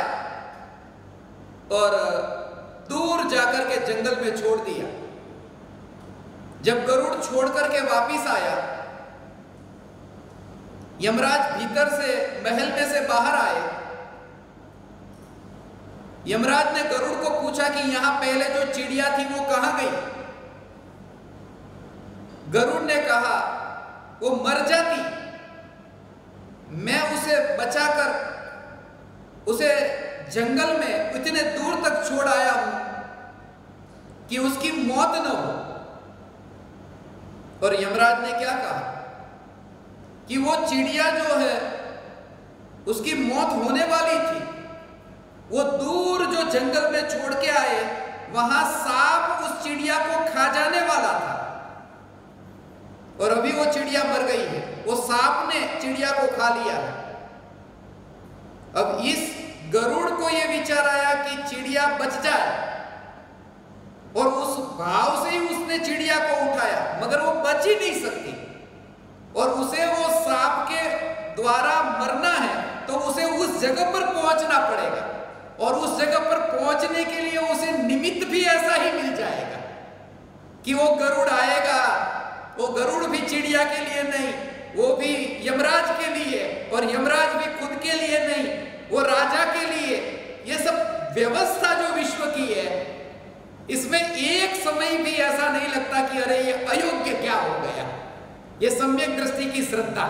और दूर जाकर के जंगल में छोड़ दिया। जब गरुड़ छोड़ करके वापिस आया, यमराज भीतर से महल में से बाहर आए। यमराज ने गरुड़ को पूछा कि यहां पहले जो चिड़िया थी वो कहां गई? गरुड़ ने कहा वो मर जाती, मैं उसे बचाकर उसे जंगल में इतने दूर तक छोड़ आया हूं कि उसकी मौत न हो। और यमराज ने क्या कहा कि वो चिड़िया जो है उसकी मौत होने वाली थी, वो दूर जो जंगल में छोड़ के आए, वहां सांप उस चिड़िया को खा जाने वाला था और अभी वो चिड़िया मर गई है। वो सांप ने चिड़िया को खा लिया है। अब इस गरुड़ को यह विचार आया कि चिड़िया बच जाए और उस भाव से ही उसने चिड़िया को उठाया, मगर वो बच ही नहीं सकती और उसे वो सांप के द्वारा मरना है, तो उसे उस जगह पर पहुंचना पड़ेगा और उस जगह पर पहुंचने के लिए उसे निमित्त भी ऐसा ही मिल जाएगा कि वो गरुड़ आएगा। वो गरुड़ भी चिड़िया के लिए नहीं, वो भी यमराज के लिए, और यमराज भी खुद के लिए नहीं, वो राजा के लिए। ये सब व्यवस्था जो विश्व की है, इसमें एक समय भी ऐसा नहीं लगता कि अरे ये अयोग्य क्या हो गया। ये सम्यक दृष्टि की श्रद्धा।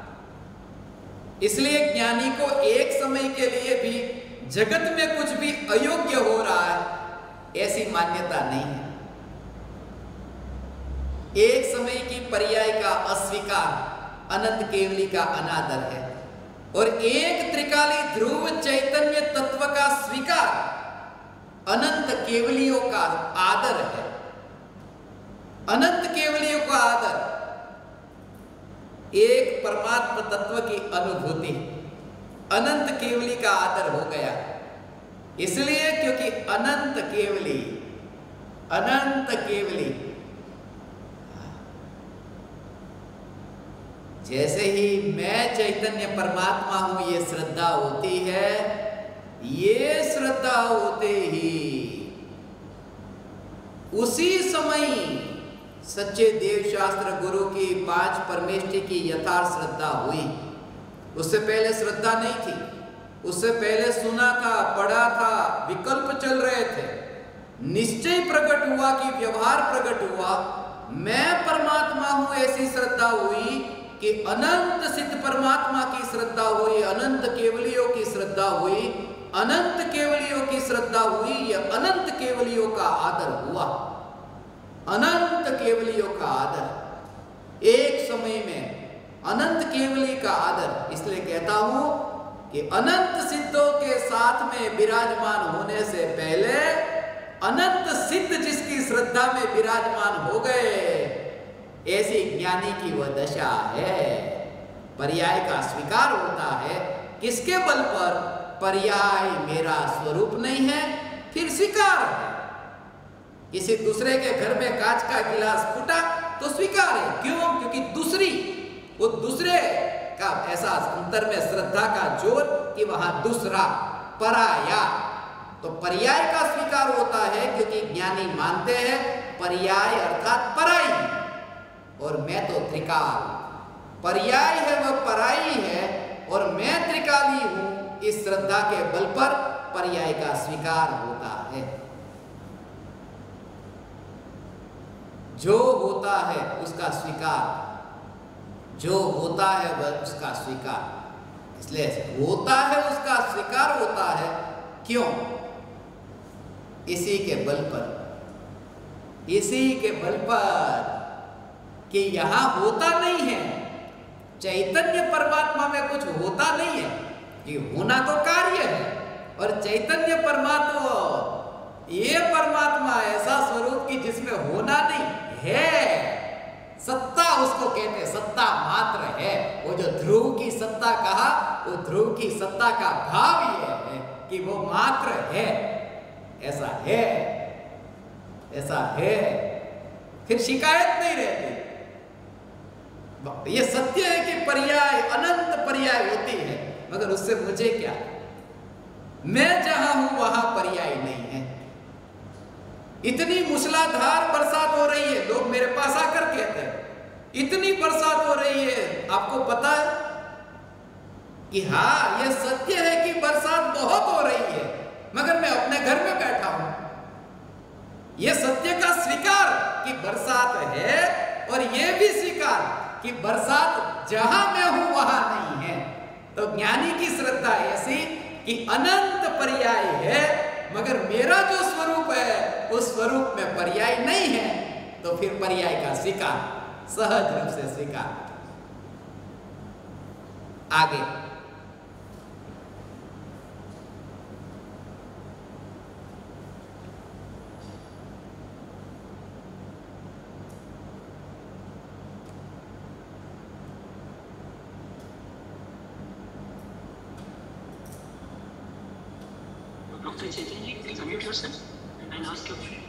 इसलिए ज्ञानी को एक समय के लिए भी जगत में कुछ भी अयोग्य हो रहा है, ऐसी मान्यता नहीं है। एक समय की पर्याय का अस्वीकार अनंत केवली का अनादर है, और एक त्रिकाली ध्रुव चैतन्य तत्व का स्वीकार अनंत केवलियों का आदर है। अनंत केवलियों का आदर एक परमात्मा तत्व की अनुभूति, अनंत केवली का आदर हो गया। इसलिए क्योंकि अनंत केवली, अनंत केवली, जैसे ही मैं चैतन्य परमात्मा हूं ये श्रद्धा होती है, ये श्रद्धा होते ही उसी समय सच्चे देव शास्त्र गुरु की पांच परमेष्टि की यथार्थ श्रद्धा हुई। उससे पहले श्रद्धा नहीं थी, उससे पहले सुना था, पढ़ा था, विकल्प चल रहे थे। निश्चय प्रकट हुआ कि व्यवहार प्रकट हुआ, मैं परमात्मा हूं, ऐसी श्रद्धा हुई कि अनंत सिद्ध परमात्मा की श्रद्धा हुई, अनंत केवलियों की श्रद्धा हुई, अनंत केवलियों की श्रद्धा हुई, यह अनंत केवलियों का आदर हुआ। अनंत केवलियों का आदर, एक समय में अनंत केवली का आदर। इसलिए कहता हूं कि अनंत सिद्धों के साथ में विराजमान होने से पहले अनंत सिद्ध जिसकी श्रद्धा में विराजमान हो गए, ऐसी ज्ञानी की वह दशा है। पर्याय का स्वीकार होता है, किसके बल पर? पर्याय मेरा स्वरूप नहीं है, फिर स्वीकार है। किसी दूसरे के घर में कांच का गिलास फूटा तो स्वीकार है, क्यों? क्योंकि दूसरी, वो दूसरे का ऐसा अंतर में श्रद्धा का जोर कि वहां दूसरा, पराया। तो पर्याय का स्वीकार होता है क्योंकि ज्ञानी मानते हैं पर्याय अर्थात पराई, और मैं तो त्रिकाल। पर्याय है वह पराई है और मैं त्रिकाली हूं। इस श्रद्धा के बल पर पर्याय का स्वीकार होता है। जो होता है उसका स्वीकार, जो होता है वह उसका स्वीकार। इसलिए होता है उसका स्वीकार होता है, क्यों? इसी के बल पर, इसी के बल पर कि यहां होता नहीं है। चैतन्य परमात्मा में कुछ होता नहीं है, कि होना तो कार्य है, और चैतन्य परमात्मा, ये परमात्मा ऐसा स्वरूप की जिसमें होना नहीं है, सत्ता कहा, वो ध्रुव की सत्ता का भाव ये है कि वो मात्र है, ऐसा है, ऐसा है, फिर शिकायत नहीं रहती। ये सत्य है कि पर्याय, अनंत पर्याय होती है, मगर उससे मुझे क्या, मैं जहां हूं वहां पर्याय नहीं है। इतनी मूसलाधार बरसात हो रही है, लोग मेरे पास आकर कहते हैं इतनी बरसात हो रही है, आपको पता है कि हाँ यह सत्य है कि बरसात बहुत हो रही है, मगर मैं अपने घर में बैठा हूं। यह सत्य का स्वीकार कि बरसात है, और यह भी स्वीकार कि बरसात जहां मैं हूं वहां नहीं है। तो ज्ञानी की श्रद्धा ऐसी कि अनंत पर्याय है, मगर मेरा जो स्वरूप है उस स्वरूप में पर्याय नहीं है। तो फिर पर्याय का स्वीकार, सहज रूप से स्वीकार। आगे
Dr. Chaitanya, please unmute yourself and ask your question.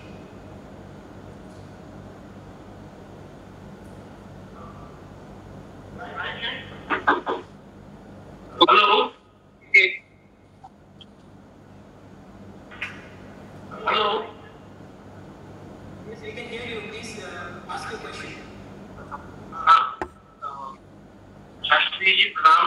Hello. Hello.
Yes, we can hear you. Please ask your question.
Shastri ji प्रणाम।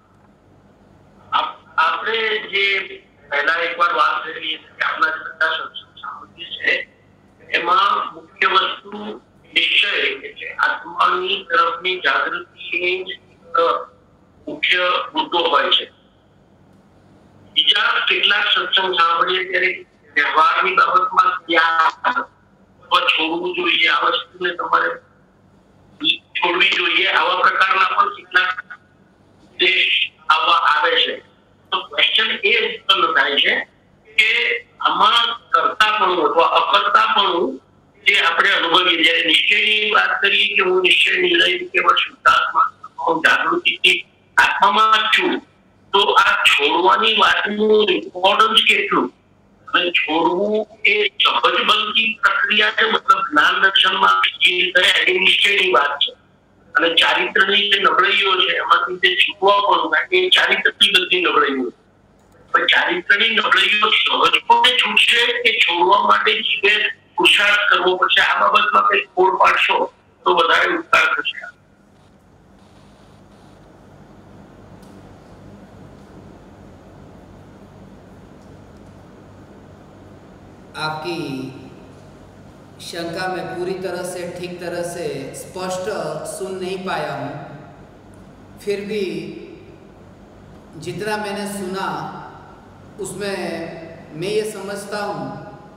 आपने જે પહેલા એકવાર વાત કરી કે આપણા બધા સંસ્કૃતિ છે એમાં મુખ્ય વસ્તુ નિશ્ચય એટલે આત્માની તરફની જાગૃતિની મુખ્ય મુદ્દો હોય છે। બીજા કેટલાક સત્સંગ સાંભળીએ ત્યારે વ્યવહારની બાબતમાં ત્યાં છોડવું જોઈએ, આ વસ્તુને તમારે છોડવી જોઈએ, આવા પ્રકારના પણ કેટલાક ઉદ્દેશ આવે છે। તો ક્વેશ્ચન એ ઉત્પન્ન થાય છે કે આમાં કરતાપણું અથવા અકર્તાપણું જે આપણે અનુભવીએ, જ્યારે નિશ્ચયની વાત કરીએ કે હું નિશ્ચય નિર્ણય કેવળ શુદ્ધાત્મા જાગૃતિથી આત્મામાં છું, તો આ છોડવાની વાતનું ઇમ્પોર્ટન્સ કેટલું, અને છોડવું એ સહજ બનતી પ્રક્રિયા છે, મતલબ જ્ઞાન દર્શનમાં જે રીતે એ નિશ્ચયની વાત છે, અને ચારિત્રની જે નબળાઈઓ છે એમાંથી જે છૂટવા પણ એ ચારિત્રની બધી નબળાઈઓ, પણ ચારિત્રની નબળાઈઓ સહજપણે છૂટશે કે છોડવા માટે જીવે પુરુષાર્થ કરવો પડશે, આ બાબતમાં કઈ ખોડ પાડશો તો વધારે ઉપકાર થશે।
आपकी शंका मैं पूरी तरह से ठीक तरह से स्पष्ट सुन नहीं पाया हूँ, फिर भी जितना मैंने सुना उसमें मैं ये समझता हूँ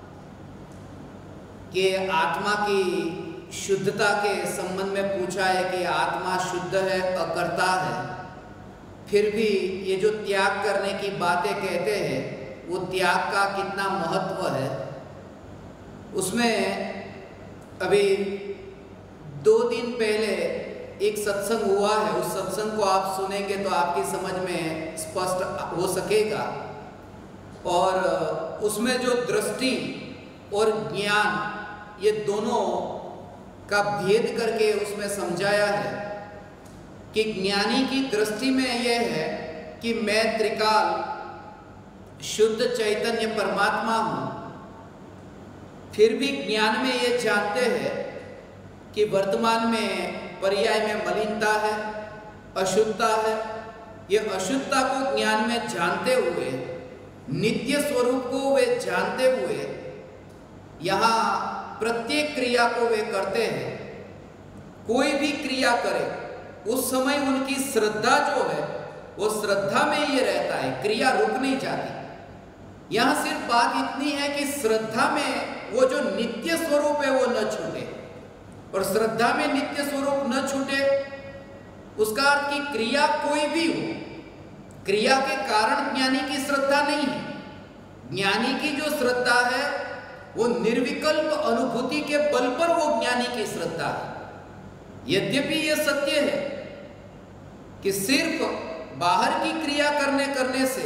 कि आत्मा की शुद्धता के संबंध में पूछा है कि आत्मा शुद्ध है, अकर्ता है, फिर भी ये जो त्याग करने की बातें कहते हैं वो त्याग का कितना महत्व है। उसमें अभी 2 दिन पहले एक सत्संग हुआ है, उस सत्संग को आप सुनेंगे तो आपकी समझ में स्पष्ट हो सकेगा। और उसमें जो दृष्टि और ज्ञान ये दोनों का भेद करके उसमें समझाया है कि ज्ञानी की दृष्टि में यह है कि मैं त्रिकाल शुद्ध चैतन्य परमात्मा हूँ, फिर भी ज्ञान में ये जानते हैं कि वर्तमान में पर्याय में मलिनता है, अशुद्धता है। ये अशुद्धता को ज्ञान में जानते हुए, नित्य स्वरूप को वे जानते हुए यहाँ प्रत्येक क्रिया को वे करते हैं। कोई भी क्रिया करे उस समय उनकी श्रद्धा जो है वो श्रद्धा में ये रहता है, क्रिया रुक नहीं जाती। यहाँ सिर्फ बात इतनी है कि श्रद्धा में वो जो नित्य स्वरूप है वो न छूटे, और श्रद्धा में नित्य स्वरूप न छूटे उसका अर्थ कि क्रिया कोई भी हो, क्रिया के कारण ज्ञानी की श्रद्धा नहीं है। ज्ञानी की जो श्रद्धा है वो निर्विकल्प अनुभूति के बल पर वो ज्ञानी की श्रद्धा है। यद्यपि ये सत्य है कि सिर्फ बाहर की क्रिया करने से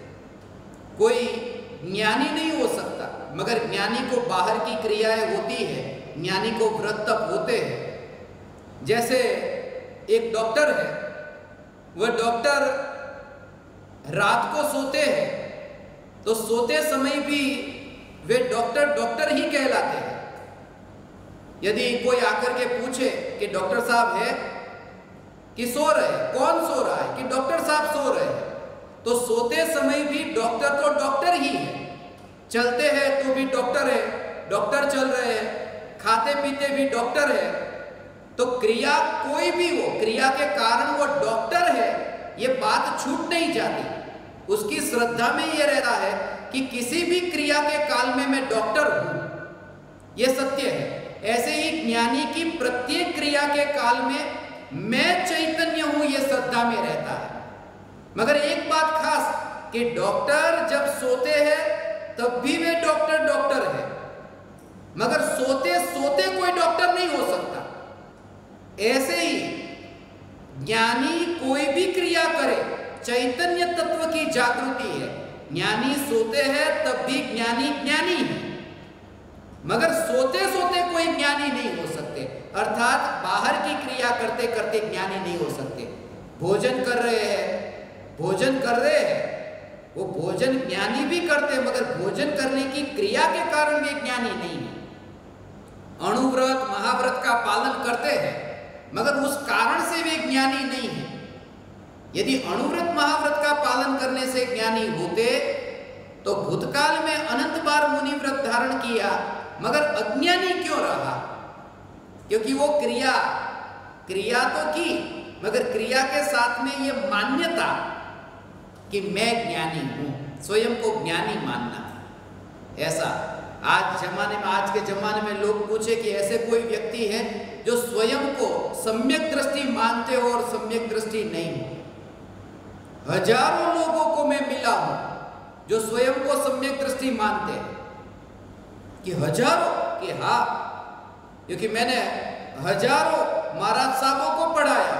कोई ज्ञानी नहीं हो सकता, मगर ज्ञानी को बाहर की क्रियाएं होती है, ज्ञानी को व्रत तप होते हैं। जैसे एक डॉक्टर है, वह डॉक्टर रात को सोते हैं तो सोते समय भी वे डॉक्टर ही कहलाते हैं। यदि कोई आकर के पूछे कि डॉक्टर साहब है कि सो रहे, कौन सो रहा है, कि डॉक्टर साहब सो रहे हैं, तो सोते समय भी डॉक्टर तो डॉक्टर ही है, चलते हैं तो भी डॉक्टर है, डॉक्टर चल रहे हैं, खाते पीते भी डॉक्टर है। तो क्रिया कोई भी हो, क्रिया के कारण वो डॉक्टर है, ये बात छूट नहीं जाती। उसकी श्रद्धा में ये रहता है कि किसी भी क्रिया के काल में मैं डॉक्टर हूं, ये सत्य है। ऐसे ही ज्ञानी की प्रत्येक क्रिया के काल में मैं चैतन्य हूं, ये श्रद्धा में रहता है। मगर एक बात खास कि डॉक्टर जब सोते हैं तब भी वे डॉक्टर है, मगर सोते सोते कोई डॉक्टर नहीं हो सकता। ऐसे ही ज्ञानी कोई भी क्रिया करे, चैतन्य तत्व की जागृति है। ज्ञानी सोते हैं तब भी ज्ञानी है, मगर सोते सोते कोई ज्ञानी नहीं हो सकते, अर्थात बाहर की क्रिया करते करते ज्ञानी नहीं हो सकते। भोजन कर रहे हैं, वो भोजन ज्ञानी भी करते, मगर भोजन करने की क्रिया के कारण वे ज्ञानी नहीं है। अणुव्रत महाव्रत का पालन करते हैं, मगर उस कारण से वे ज्ञानी नहीं है। यदि अणुव्रत महाव्रत का पालन करने से ज्ञानी होते तो भूतकाल में अनंत बार मुनि व्रत धारण किया, मगर अज्ञानी क्यों रहा? क्योंकि वो क्रिया तो की, मगर क्रिया के साथ में ये मान्यता कि मैं ज्ञानी हूं, स्वयं को ज्ञानी मानना। ऐसा आज के जमाने में लोग पूछे कि ऐसे कोई व्यक्ति है जो स्वयं को सम्यक दृष्टि मानते हो और सम्यक दृष्टि नहीं हो। हजारों लोगों को मैं मिला हूं जो स्वयं को सम्यक दृष्टि मानते हैं, कि हजारों, कि हाँ, क्योंकि मैंने हजारों महाराज साहबों को पढ़ाया,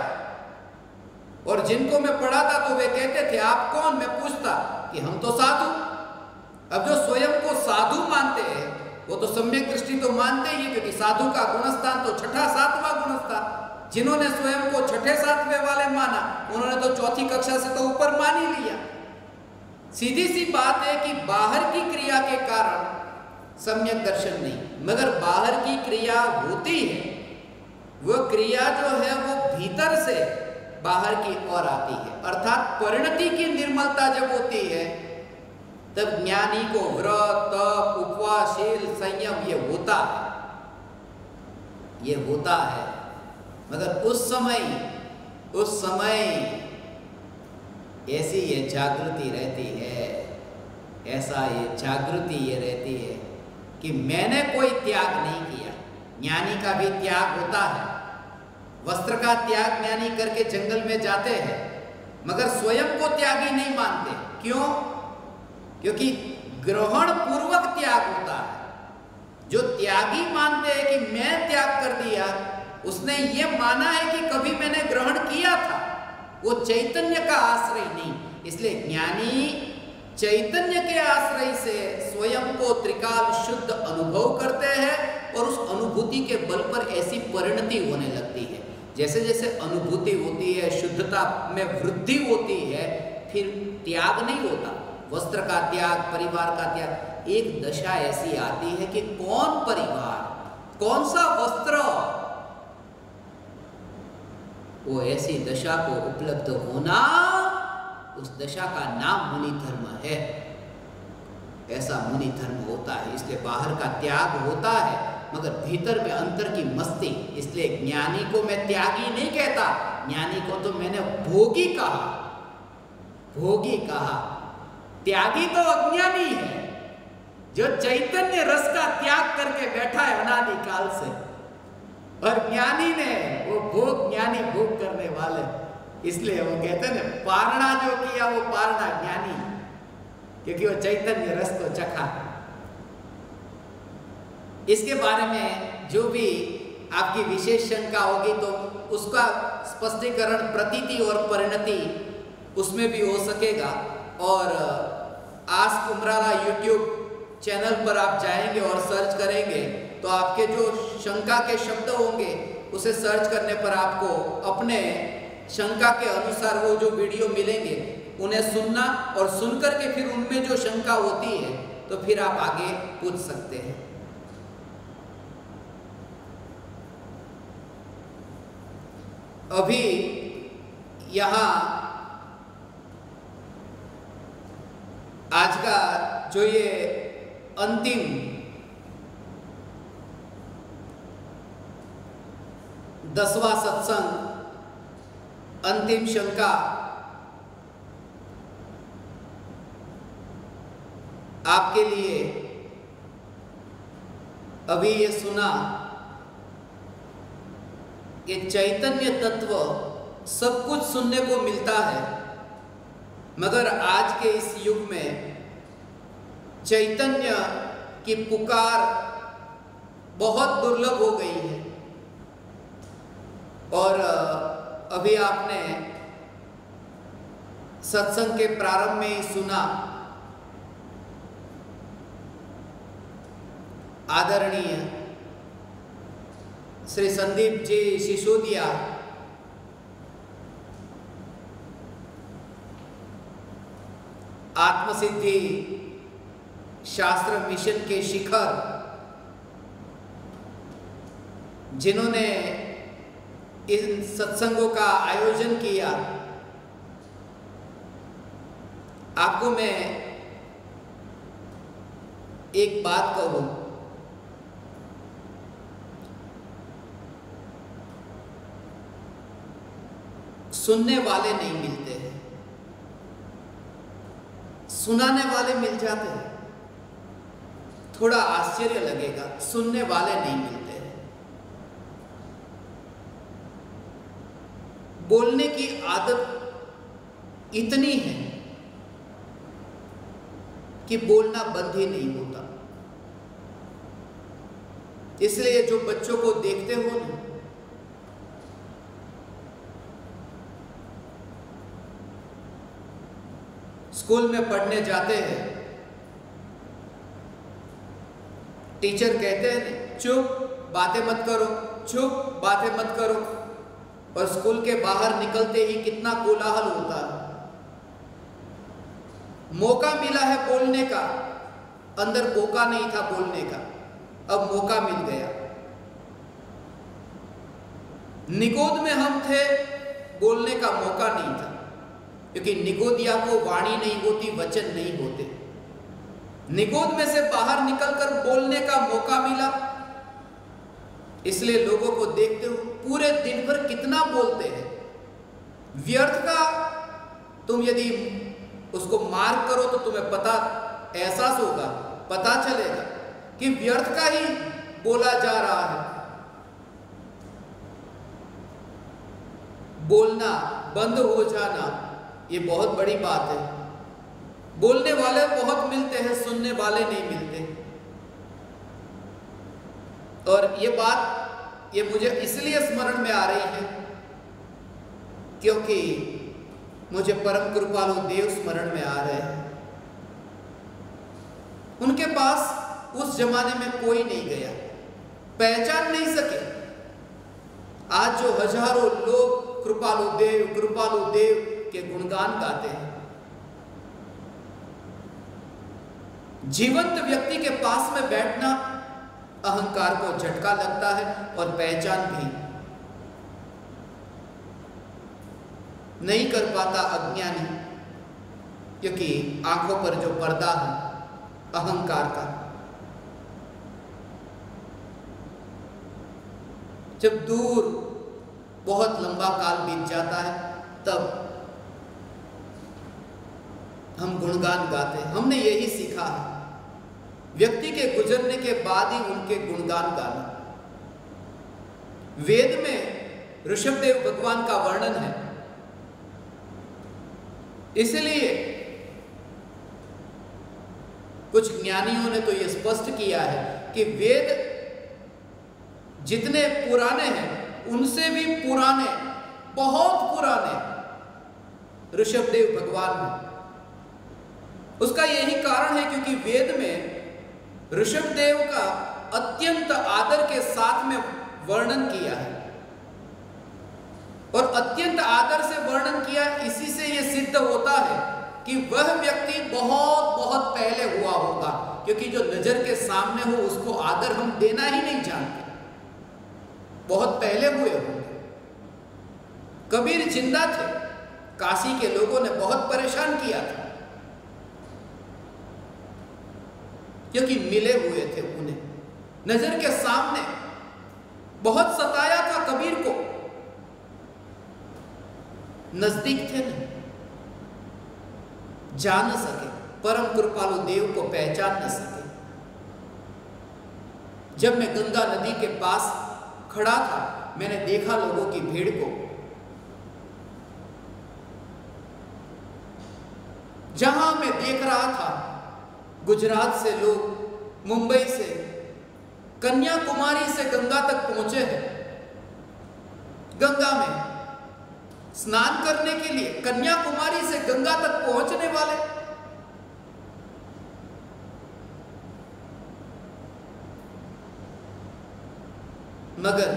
और जिनको मैं पढ़ाता तो वे कहते थे आप कौन? मैं पूछता कि हम तो साधु। अब जो स्वयं को साधु मानते हैं वो तो सम्यक दृष्टि तो मानते ही, क्योंकि साधु का गुणस्थान तो छठा सातवां गुणस्थान। जिन्होंने स्वयं को छठे सातवें वाले माना, उन्होंने तो चौथी कक्षा से तो ऊपर मान ही लिया। सीधी सी बात है कि बाहर की क्रिया के कारण सम्यक दर्शन नहीं, मगर बाहर की क्रिया होती है, वो क्रिया जो है वो भीतर से बाहर की ओर आती है। अर्थात परिणति की निर्मलता जब होती है तब ज्ञानी को व्रत तप उपवास शील संयम ये होता है। मगर उस समय ऐसी ये जागृति रहती है, ऐसा ये जागृति ये रहती है कि मैंने कोई त्याग नहीं किया। ज्ञानी का भी त्याग होता है, वस्त्र का त्याग ज्ञानी करके जंगल में जाते हैं, मगर स्वयं को त्यागी नहीं मानते। क्यों? क्योंकि ग्रहण पूर्वक त्याग होता है। जो त्यागी मानते हैं कि मैं त्याग कर दिया, उसने ये माना है कि कभी मैंने ग्रहण किया था, वो चैतन्य का आश्रय नहीं। इसलिए ज्ञानी चैतन्य के आश्रय से स्वयं को त्रिकाल शुद्ध अनुभव करते हैं, और उस अनुभूति के बल पर ऐसी परिणति होने लगती है। जैसे जैसे अनुभूति होती है, शुद्धता में वृद्धि होती है, फिर त्याग नहीं होता। वस्त्र का त्याग, परिवार का त्याग, एक दशा ऐसी आती है कि कौन परिवार, कौन सा वस्त्र, वो ऐसी दशा को उपलब्ध होना, उस दशा का नाम मुनि धर्म है। ऐसा मुनि धर्म होता है। इसलिए बाहर का त्याग होता है, मगर भीतर में अंतर की मस्ती। इसलिए ज्ञानी को मैं त्यागी नहीं कहता, ज्ञानी को तो मैंने भोगी कहा। त्यागी तो अज्ञानी है, जो चैतन्य रस का त्याग करके बैठा है अनादिकाल से, और ज्ञानी ने वो भोग, ज्ञानी भोग करने वाले। इसलिए वो कहते हैं पारणा जो किया वो पारणा ज्ञानी, क्योंकि वो चैतन्य रस को चखा। इसके बारे में जो भी आपकी विशेष शंका होगी तो उसका स्पष्टीकरण प्रतीति और परिणति उसमें भी हो सकेगा। और आस्क उमराला यूट्यूब चैनल पर आप जाएंगे और सर्च करेंगे तो आपके जो शंका के शब्द होंगे उसे सर्च करने पर आपको अपने शंका के अनुसार वो जो वीडियो मिलेंगे उन्हें सुनना, और सुनकर के फिर उनमें जो शंका होती है तो फिर आप आगे पूछ सकते हैं। अभी यहाँ आज का जो ये अंतिम दसवां सत्संग, अंतिम शंका, आपके लिए अभी ये सुना कि चैतन्य तत्व सब कुछ सुनने को मिलता है, मगर आज के इस युग में चैतन्य की पुकार बहुत दुर्लभ हो गई है। और अभी आपने सत्संग के प्रारंभ में ही सुना, आदरणीय श्री संदीप जी सिसोदिया आत्मसिद्धि शास्त्र मिशन के शिखर, जिन्होंने इन सत्संगों का आयोजन किया, आपको मैं एक बात कहूं, सुनने वाले नहीं मिलते हैं, सुनाने वाले मिल जाते हैं। थोड़ा आश्चर्य लगेगा, सुनने वाले नहीं मिलते हैं। बोलने की आदत इतनी है कि बोलना बंद ही नहीं होता। इसलिए जो बच्चों को देखते हो ना, स्कूल में पढ़ने जाते हैं, टीचर कहते हैं चुप बातें मत करो, चुप बातें मत करो, और स्कूल के बाहर निकलते ही कितना कोलाहल होता है। मौका मिला है बोलने का, अंदर मौका नहीं था बोलने का, अब मौका मिल गया। निगोद में हम थे, बोलने का मौका नहीं था, क्योंकि निगोदिया को वाणी नहीं होती, वचन नहीं होते। निगोद में से बाहर निकलकर बोलने का मौका मिला, इसलिए लोगों को देखते हो पूरे दिन भर कितना बोलते हैं। व्यर्थ का तुम यदि उसको मार्क करो तो तुम्हें पता एहसास होगा, पता चलेगा कि व्यर्थ का ही बोला जा रहा है। बोलना बंद हो जाना ये बहुत बड़ी बात है। बोलने वाले बहुत मिलते हैं, सुनने वाले नहीं मिलते। और ये बात ये मुझे इसलिए स्मरण में आ रही है क्योंकि मुझे परम कृपालु देव स्मरण में आ रहे हैं। उनके पास उस जमाने में कोई नहीं गया, पहचान नहीं सके। आज जो हजारों लोग कृपालु देव के गुणगान गाते हैं, जीवंत व्यक्ति के पास में बैठना अहंकार को झटका लगता है और पहचान भी नहीं कर पाता अज्ञानी, क्योंकि आंखों पर जो पर्दा है अहंकार का, जब दूर बहुत लंबा काल बीत जाता है तब हम गुणगान गाते हैं। हमने यही सीखा है, व्यक्ति के गुजरने के बाद ही उनके गुणगान गाना। वेद में ऋषभदेव भगवान का वर्णन है, इसलिए कुछ ज्ञानियों ने तो यह स्पष्ट किया है कि वेद जितने पुराने हैं उनसे भी पुराने, बहुत पुराने ऋषभदेव भगवान में। उसका यही कारण है क्योंकि वेद में ऋषभदेव का अत्यंत आदर के साथ में वर्णन किया है, और अत्यंत आदर से वर्णन किया, इसी से यह सिद्ध होता है कि वह व्यक्ति बहुत बहुत पहले हुआ होगा, क्योंकि जो नजर के सामने हो उसको आदर हम देना ही नहीं जानते, बहुत पहले हुए होंगे। कबीर जिंदा थे, काशी के लोगों ने बहुत परेशान किया था क्योंकि मिले हुए थे, उन्हें नजर के सामने बहुत सताया था कबीर को, नजदीक थे न, जा न सके, परम कृपालु देव को पहचान न सके। जब मैं गंगा नदी के पास खड़ा था, मैंने देखा लोगों की भीड़ को, जहां मैं देख रहा था गुजरात से लोग, मुंबई से, कन्याकुमारी से गंगा तक पहुंचे हैं। गंगा में स्नान करने के लिए कन्याकुमारी से गंगा तक पहुंचने वाले, मगर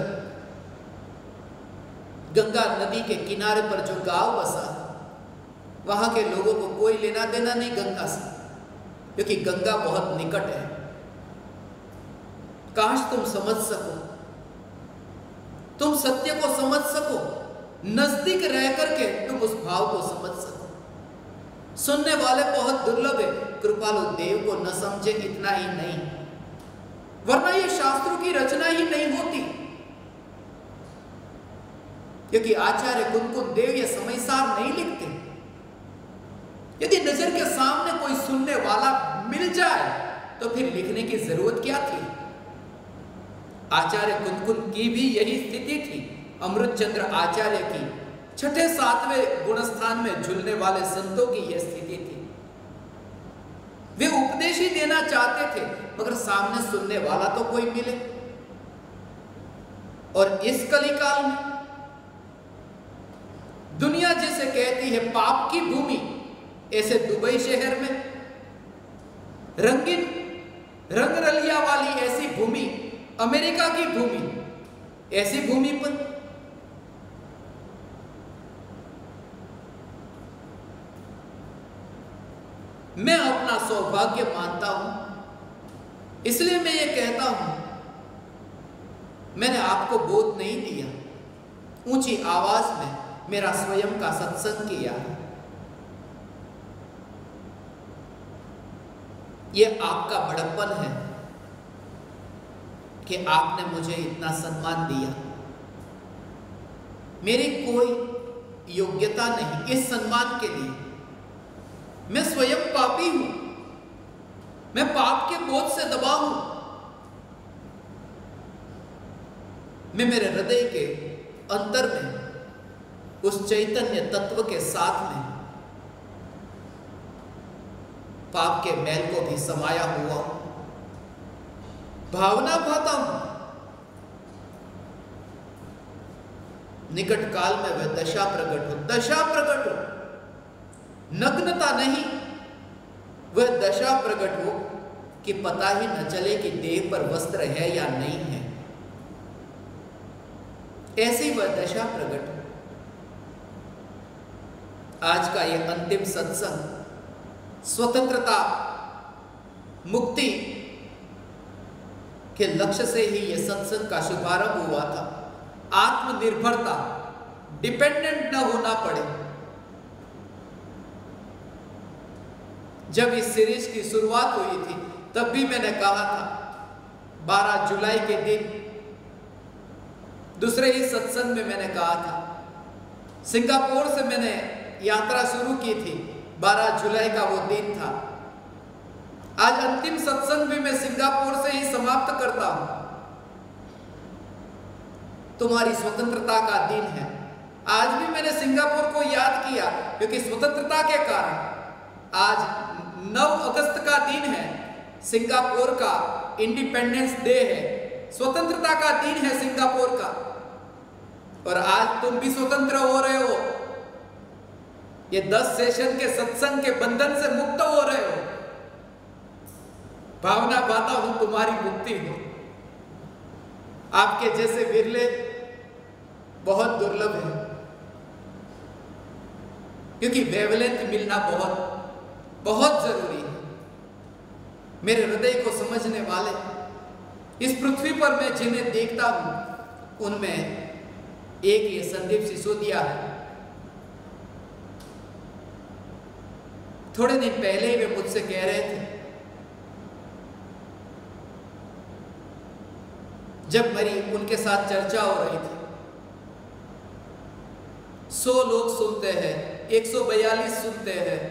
गंगा नदी के किनारे पर जो गांव बसा, वहां के लोगों को कोई लेना देना नहीं गंगा से, क्योंकि गंगा बहुत निकट है। काश तुम समझ सको, तुम सत्य को समझ सको, नजदीक रह करके तुम उस भाव को समझ सको। सुनने वाले बहुत दुर्लभ है, कृपालु देव को न समझे इतना ही नहीं, वरना ये शास्त्रों की रचना ही नहीं होती, क्योंकि आचार्य कुंकुम देव ये समयसार नहीं लिखते। यदि नजर के सामने कोई सुनने वाला मिल जाए तो फिर लिखने की जरूरत क्या थी। आचार्य कुंकुम की भी यही स्थिति थी, अमृत चंद्र आचार्य की छठे सातवें गुणस्थान में झूलने वाले संतों की यह स्थिति थी। वे उपदेश ही देना चाहते थे, मगर सामने सुनने वाला तो कोई मिले। और इस कलिकाल में दुनिया जिसे कहती है पाप की भूमि, ऐसे दुबई शहर में रंगीन रंगरलिया वाली ऐसी भूमि, अमेरिका की भूमि, ऐसी भूमि पर मैं अपना सौभाग्य मानता हूं। इसलिए मैं ये कहता हूं, मैंने आपको बोध नहीं दिया, ऊंची आवाज में मेरा स्वयं का सत्संग किया। यह आपका बड़प्पन है कि आपने मुझे इतना सम्मान दिया। मेरी कोई योग्यता नहीं इस सम्मान के लिए। मैं स्वयं पापी हूं, मैं पाप के बोझ से दबा हूं। मैं मेरे हृदय के अंतर में उस चैतन्य तत्व के साथ में पाप के मैल को भी समाया हुआ हूं, भावना भाता हूं। निकट काल में वह दशा प्रकट हो, दशा प्रकट हो, नग्नता नहीं, वह दशा प्रकट हो कि पता ही न चले कि देह पर वस्त्र है या नहीं है। ऐसी वह दशा प्रकट हो। आज का यह अंतिम सत्संग स्वतंत्रता मुक्ति के लक्ष्य से ही यह सत्संग का शुभारंभ हुआ था। आत्मनिर्भरता, डिपेंडेंट न होना पड़े। जब इस सीरीज की शुरुआत हुई थी तब भी मैंने कहा था, 12 जुलाई के दिन दूसरे ही सत्संग में मैंने कहा था, सिंगापुर से मैंने यात्रा शुरू की थी, 12 जुलाई का वो दिन था। आज अंतिम सत्संग भी मैं सिंगापुर से ही समाप्त करता हूं। तुम्हारी स्वतंत्रता का दिन है। आज भी मैंने सिंगापुर को याद किया क्योंकि स्वतंत्रता के कारण आज 9 अगस्त का दिन है, सिंगापुर का इंडिपेंडेंस डे है, स्वतंत्रता का दिन है सिंगापुर का। और आज तुम भी स्वतंत्र हो रहे हो। ये 10 सेशन के सत्संग के बंधन से मुक्त हो रहे हो। भावना पाता हूं तुम्हारी मुक्ति हो। आपके जैसे विरले बहुत दुर्लभ है, क्योंकि वेवलेंथ मिलना बहुत बहुत जरूरी है। मेरे हृदय को समझने वाले इस पृथ्वी पर मैं जिन्हें देखता हूं उनमें एक ये संदीप सिसोदिया है। थोड़े दिन पहले ही वे मुझसे कह रहे थे, जब मेरी उनके साथ चर्चा हो रही थी, 100 लोग सुनते हैं, 142 सुनते हैं,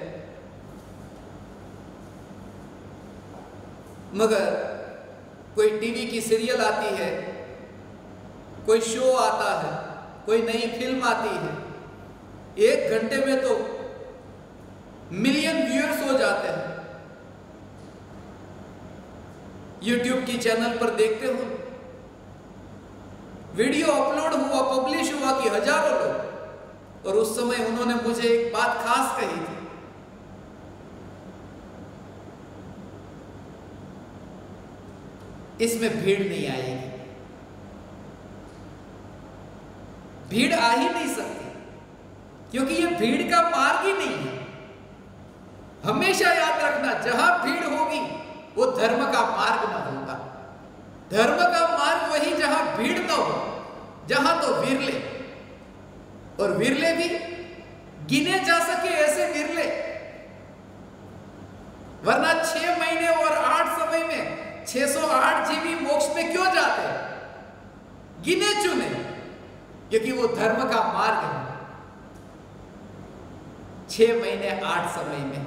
मगर कोई टीवी की सीरियल आती है, कोई शो आता है, कोई नई फिल्म आती है, 1 घंटे में तो मिलियन व्यूअर्स हो जाते हैं। YouTube की चैनल पर देखते हो, वीडियो अपलोड हुआ, पब्लिश हुआ कि हजारों लोग। और उस समय उन्होंने मुझे एक बात खास कही थी, इसमें भीड़ नहीं आएगी। भीड़ आ ही नहीं सकती, क्योंकि ये भीड़ का मार्ग ही नहीं है। हमेशा याद रखना, जहां भीड़ होगी वो धर्म का मार्ग न होगा। धर्म का मार्ग वही जहां भीड़ न हो, जहां तो विरले, और विरले भी गिने जा सके ऐसे विरले, वरना 6 महीने और 8 समय में 608 जीवी मोक्ष में क्यों जाते हैं? गिने चुने, क्योंकि वो धर्म का मार्ग है। 6 महीने 8 समय में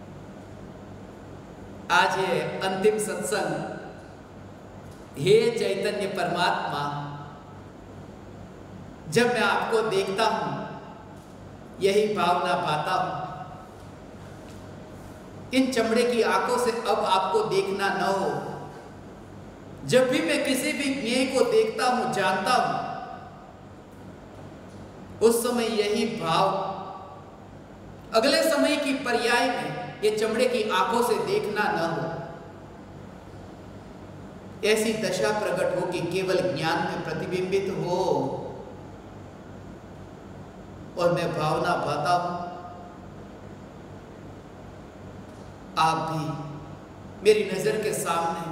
आज ये अंतिम सत्संग, हे चैतन्य परमात्मा, जब मैं आपको देखता हूं यही भावना पाता हूं। इन चमड़े की आंखों से अब आपको देखना न हो। जब भी मैं किसी भी ज्ञेय को देखता हूं, जानता हूं, उस समय यही भाव अगले समय की पर्याय में ये चमड़े की आंखों से देखना न हो। ऐसी दशा प्रकट हो कि केवल ज्ञान में प्रतिबिंबित हो। और मैं भावना पाता हूं, आप भी मेरी नजर के सामने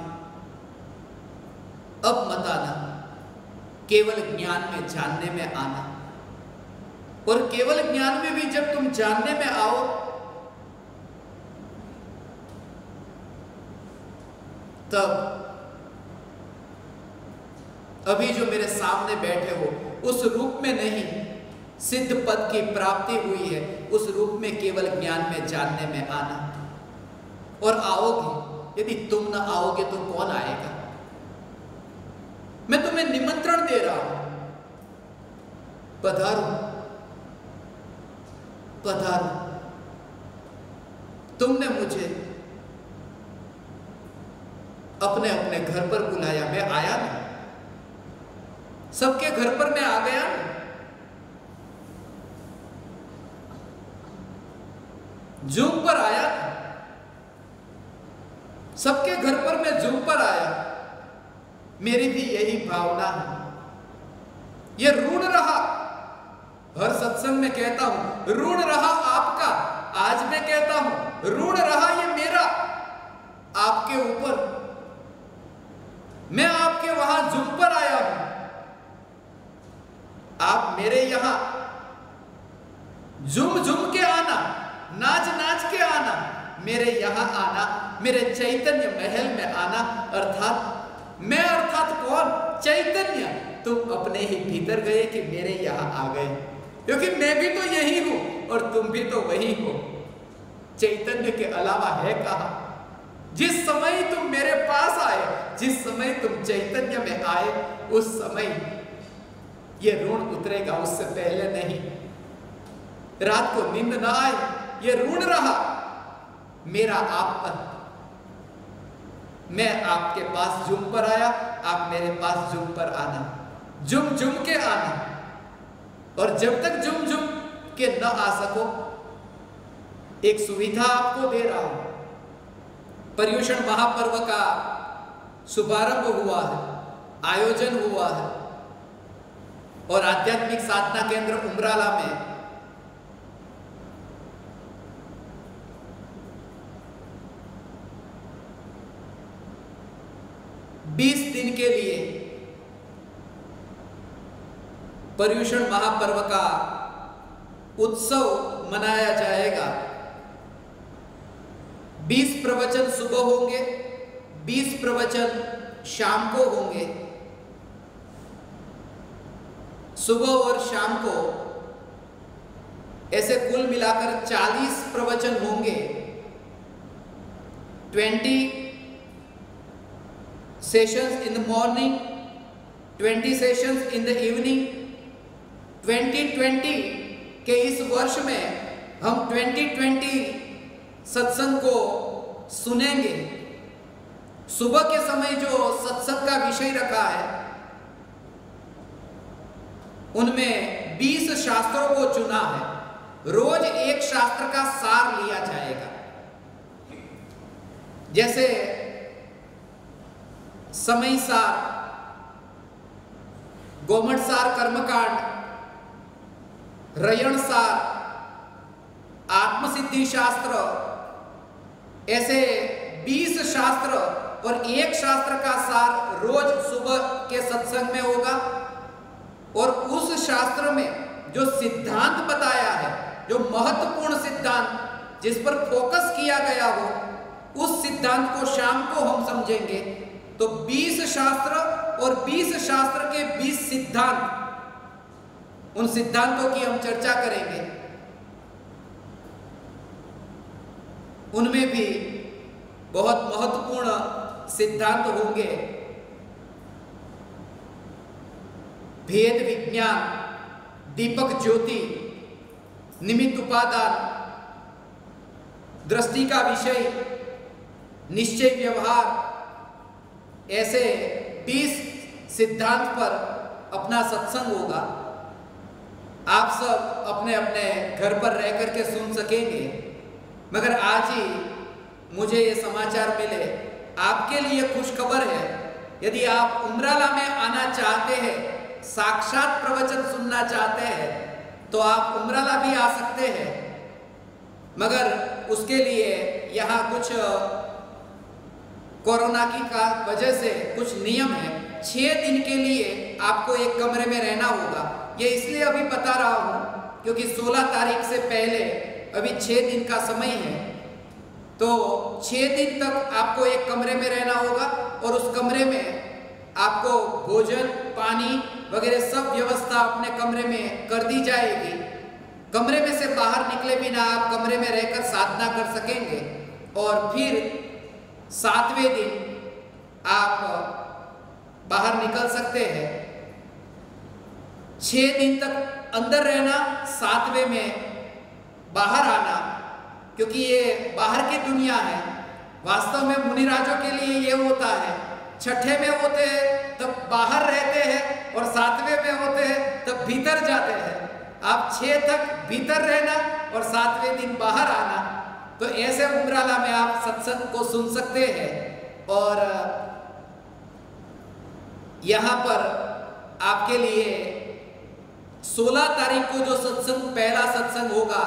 अब मत आना, केवल ज्ञान में जानने में आना। और केवल ज्ञान में भी जब तुम जानने में आओ, तब अभी जो मेरे सामने बैठे हो उस रूप में नहीं, सिद्ध पद की प्राप्ति हुई है, उस रूप में केवल ज्ञान में जानने में आना। और आओगे, यदि तुम ना आओगे तो कौन आएगा? मैं तुम्हें निमंत्रण दे रहा हूं, पधारो पधारो। तुमने मुझे अपने अपने घर पर बुलाया, मैं आया ना, सबके घर पर मैं आ गया ना। जूम पर आया, सबके घर पर मैं जूम पर आया। मेरी भी यही भावना है। ये ऋण रहा, हर सत्संग में कहता हूं ऋण रहा आपका, आज मैं कहता हूं ऋण रहा ये मेरा आपके ऊपर। मैं आपके वहां जूम पर आया हूं, आप मेरे यहां झुम झुम के आना, नाच नाच के आना, मेरे यहां आना, मेरे चैतन्य महल में आना। अर्थात मैं, अर्थात कौन? चैतन्य। तुम अपने ही भीतर गए कि मेरे यहां आ गए, क्योंकि मैं भी तो यही हूं और तुम भी तो वही हो। चैतन्य के अलावा है कहां? जिस समय तुम मेरे पास आए, जिस समय तुम चैतन्य में आए, उस समय ये ऋण उतरेगा, उससे पहले नहीं। रात को नींद ना आए, ये ऋण रहा मेरा आप पर। मैं आपके पास जुम पर आया, आप मेरे पास जुम पर आना, जुम जुम के आना। और जब तक जुम जुम के न आ सको, एक सुविधा आपको दे रहा हूं। पर्युषण महापर्व का शुभारंभ हुआ है, आयोजन हुआ है और आध्यात्मिक साधना केंद्र उमराला में बीस दिन के लिए पर्युषण महापर्व का उत्सव मनाया जाएगा। 20 प्रवचन सुबह होंगे, 20 प्रवचन शाम को होंगे। सुबह और शाम को ऐसे कुल मिलाकर 40 प्रवचन होंगे। 20 sessions in the morning, 20 sessions in the evening. 2020 के इस वर्ष में हम 2020 सत्संग को सुनेंगे। सुबह के समय जो सत्संग का विषय रखा है उनमें 20 शास्त्रों को चुना है। रोज एक शास्त्र का सार लिया जाएगा। जैसे समय सार, गोमठ सार कर्मकांड, रयण सार, आत्मसिद्धि शास्त्र, ऐसे 20 शास्त्र और एक शास्त्र का सार रोज सुबह के सत्संग में होगा। और उस शास्त्र में जो सिद्धांत बताया है, जो महत्वपूर्ण सिद्धांत जिस पर फोकस किया गया हो, उस सिद्धांत को शाम को हम समझेंगे। तो 20 शास्त्र और 20 शास्त्र के 20 सिद्धांत, उन सिद्धांतों की हम चर्चा करेंगे। उनमें भी बहुत महत्वपूर्ण सिद्धांत होंगे। भेद विज्ञान, दीपक ज्योति, निमित्त उपादान, दृष्टि का विषय, निश्चय व्यवहार, ऐसे 20 सिद्धांत पर अपना सत्संग होगा। आप सब अपने अपने घर पर रह करके सुन सकेंगे। मगर आज ही मुझे ये समाचार मिले, आपके लिए खुशखबर है। यदि आप उमराला में आना चाहते हैं, साक्षात प्रवचन सुनना चाहते हैं, तो आप उमराला भी आ सकते हैं। मगर उसके लिए यहाँ कुछ कोरोना की वजह से कुछ नियम है। 6 दिन के लिए आपको एक कमरे में रहना होगा। ये इसलिए अभी बता रहा हूँ क्योंकि 16 तारीख से पहले अभी 6 दिन का समय है। तो 6 दिन तक आपको एक कमरे में रहना होगा और उस कमरे में आपको भोजन, पानी वगैरह सब व्यवस्था अपने कमरे में कर दी जाएगी। कमरे में से बाहर निकले बिना आप कमरे में रहकर साधना कर सकेंगे। और फिर 7वें दिन आप बाहर निकल सकते हैं। 6 दिन तक अंदर रहना, 7वें में बाहर आना, क्योंकि ये बाहर की दुनिया है। वास्तव में मुनिराजों के लिए ये होता है, 6ठे में होते हैं तब बाहर रहते हैं और 7वें में होते हैं तब भीतर जाते हैं। आप 6 तक भीतर रहना और 7वें दिन बाहर आना। तो ऐसे उमराला में आप सत्संग को सुन सकते हैं। और यहाँ पर आपके लिए 16 तारीख को जो सत्संग, पहला सत्संग होगा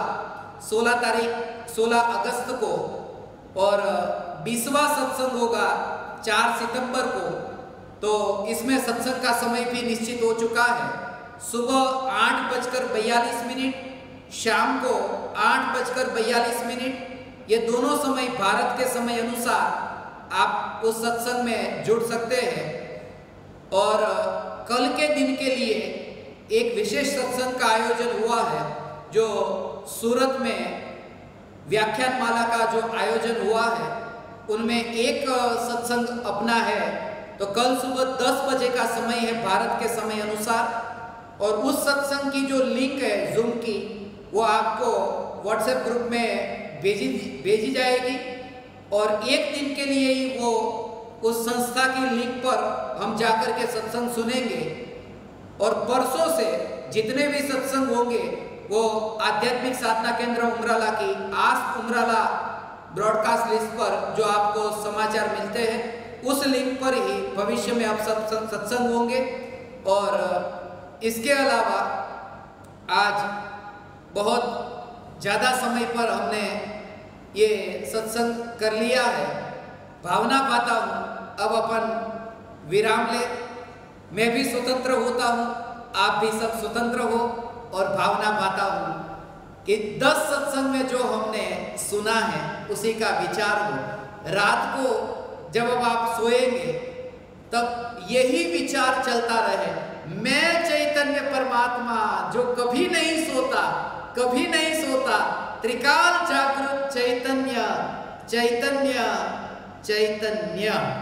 16 अगस्त को, और 20वां सत्संग होगा 4 सितंबर को। तो इसमें सत्संग का समय भी निश्चित हो चुका है। सुबह 8:42, शाम को 8:42। ये दोनों समय भारत के समय अनुसार आप उस सत्संग में जुड़ सकते हैं। और कल के दिन के लिए एक विशेष सत्संग का आयोजन हुआ है, जो सूरत में व्याख्यान माला का जो आयोजन हुआ है उनमें एक सत्संग अपना है। तो कल सुबह 10 बजे का समय है भारत के समय अनुसार। और उस सत्संग की जो लिंक है जूम की, वो आपको व्हाट्सएप ग्रुप में भेजी जाएगी। और एक दिन के लिए ही वो उस संस्था की लिंक पर हम जाकर के सत्संग सुनेंगे। और परसों से जितने भी सत्संग होंगे वो आध्यात्मिक साधना केंद्र उमराला की आस्क उमराला ब्रॉडकास्ट लिस्ट पर जो आपको समाचार मिलते हैं उस लिंक पर ही भविष्य में अब सत्संग होंगे। और इसके अलावा आज बहुत ज़्यादा समय पर हमने ये सत्संग कर लिया है। भावना पाता हूँ अब अपन विराम ले, मैं भी स्वतंत्र होता हूँ, आप भी सब स्वतंत्र हो, और भावना पाता हूँ कि 10 सत्संग में जो हमने सुना है उसी का विचार हो। रात को जब अब आप सोएंगे तब यही विचार चलता रहे, मैं चैतन्य परमात्मा जो कभी नहीं सोता, कभी नहीं सोता, त्रिकाल जागृत चैतन्य, चैतन्य, चैतन्य।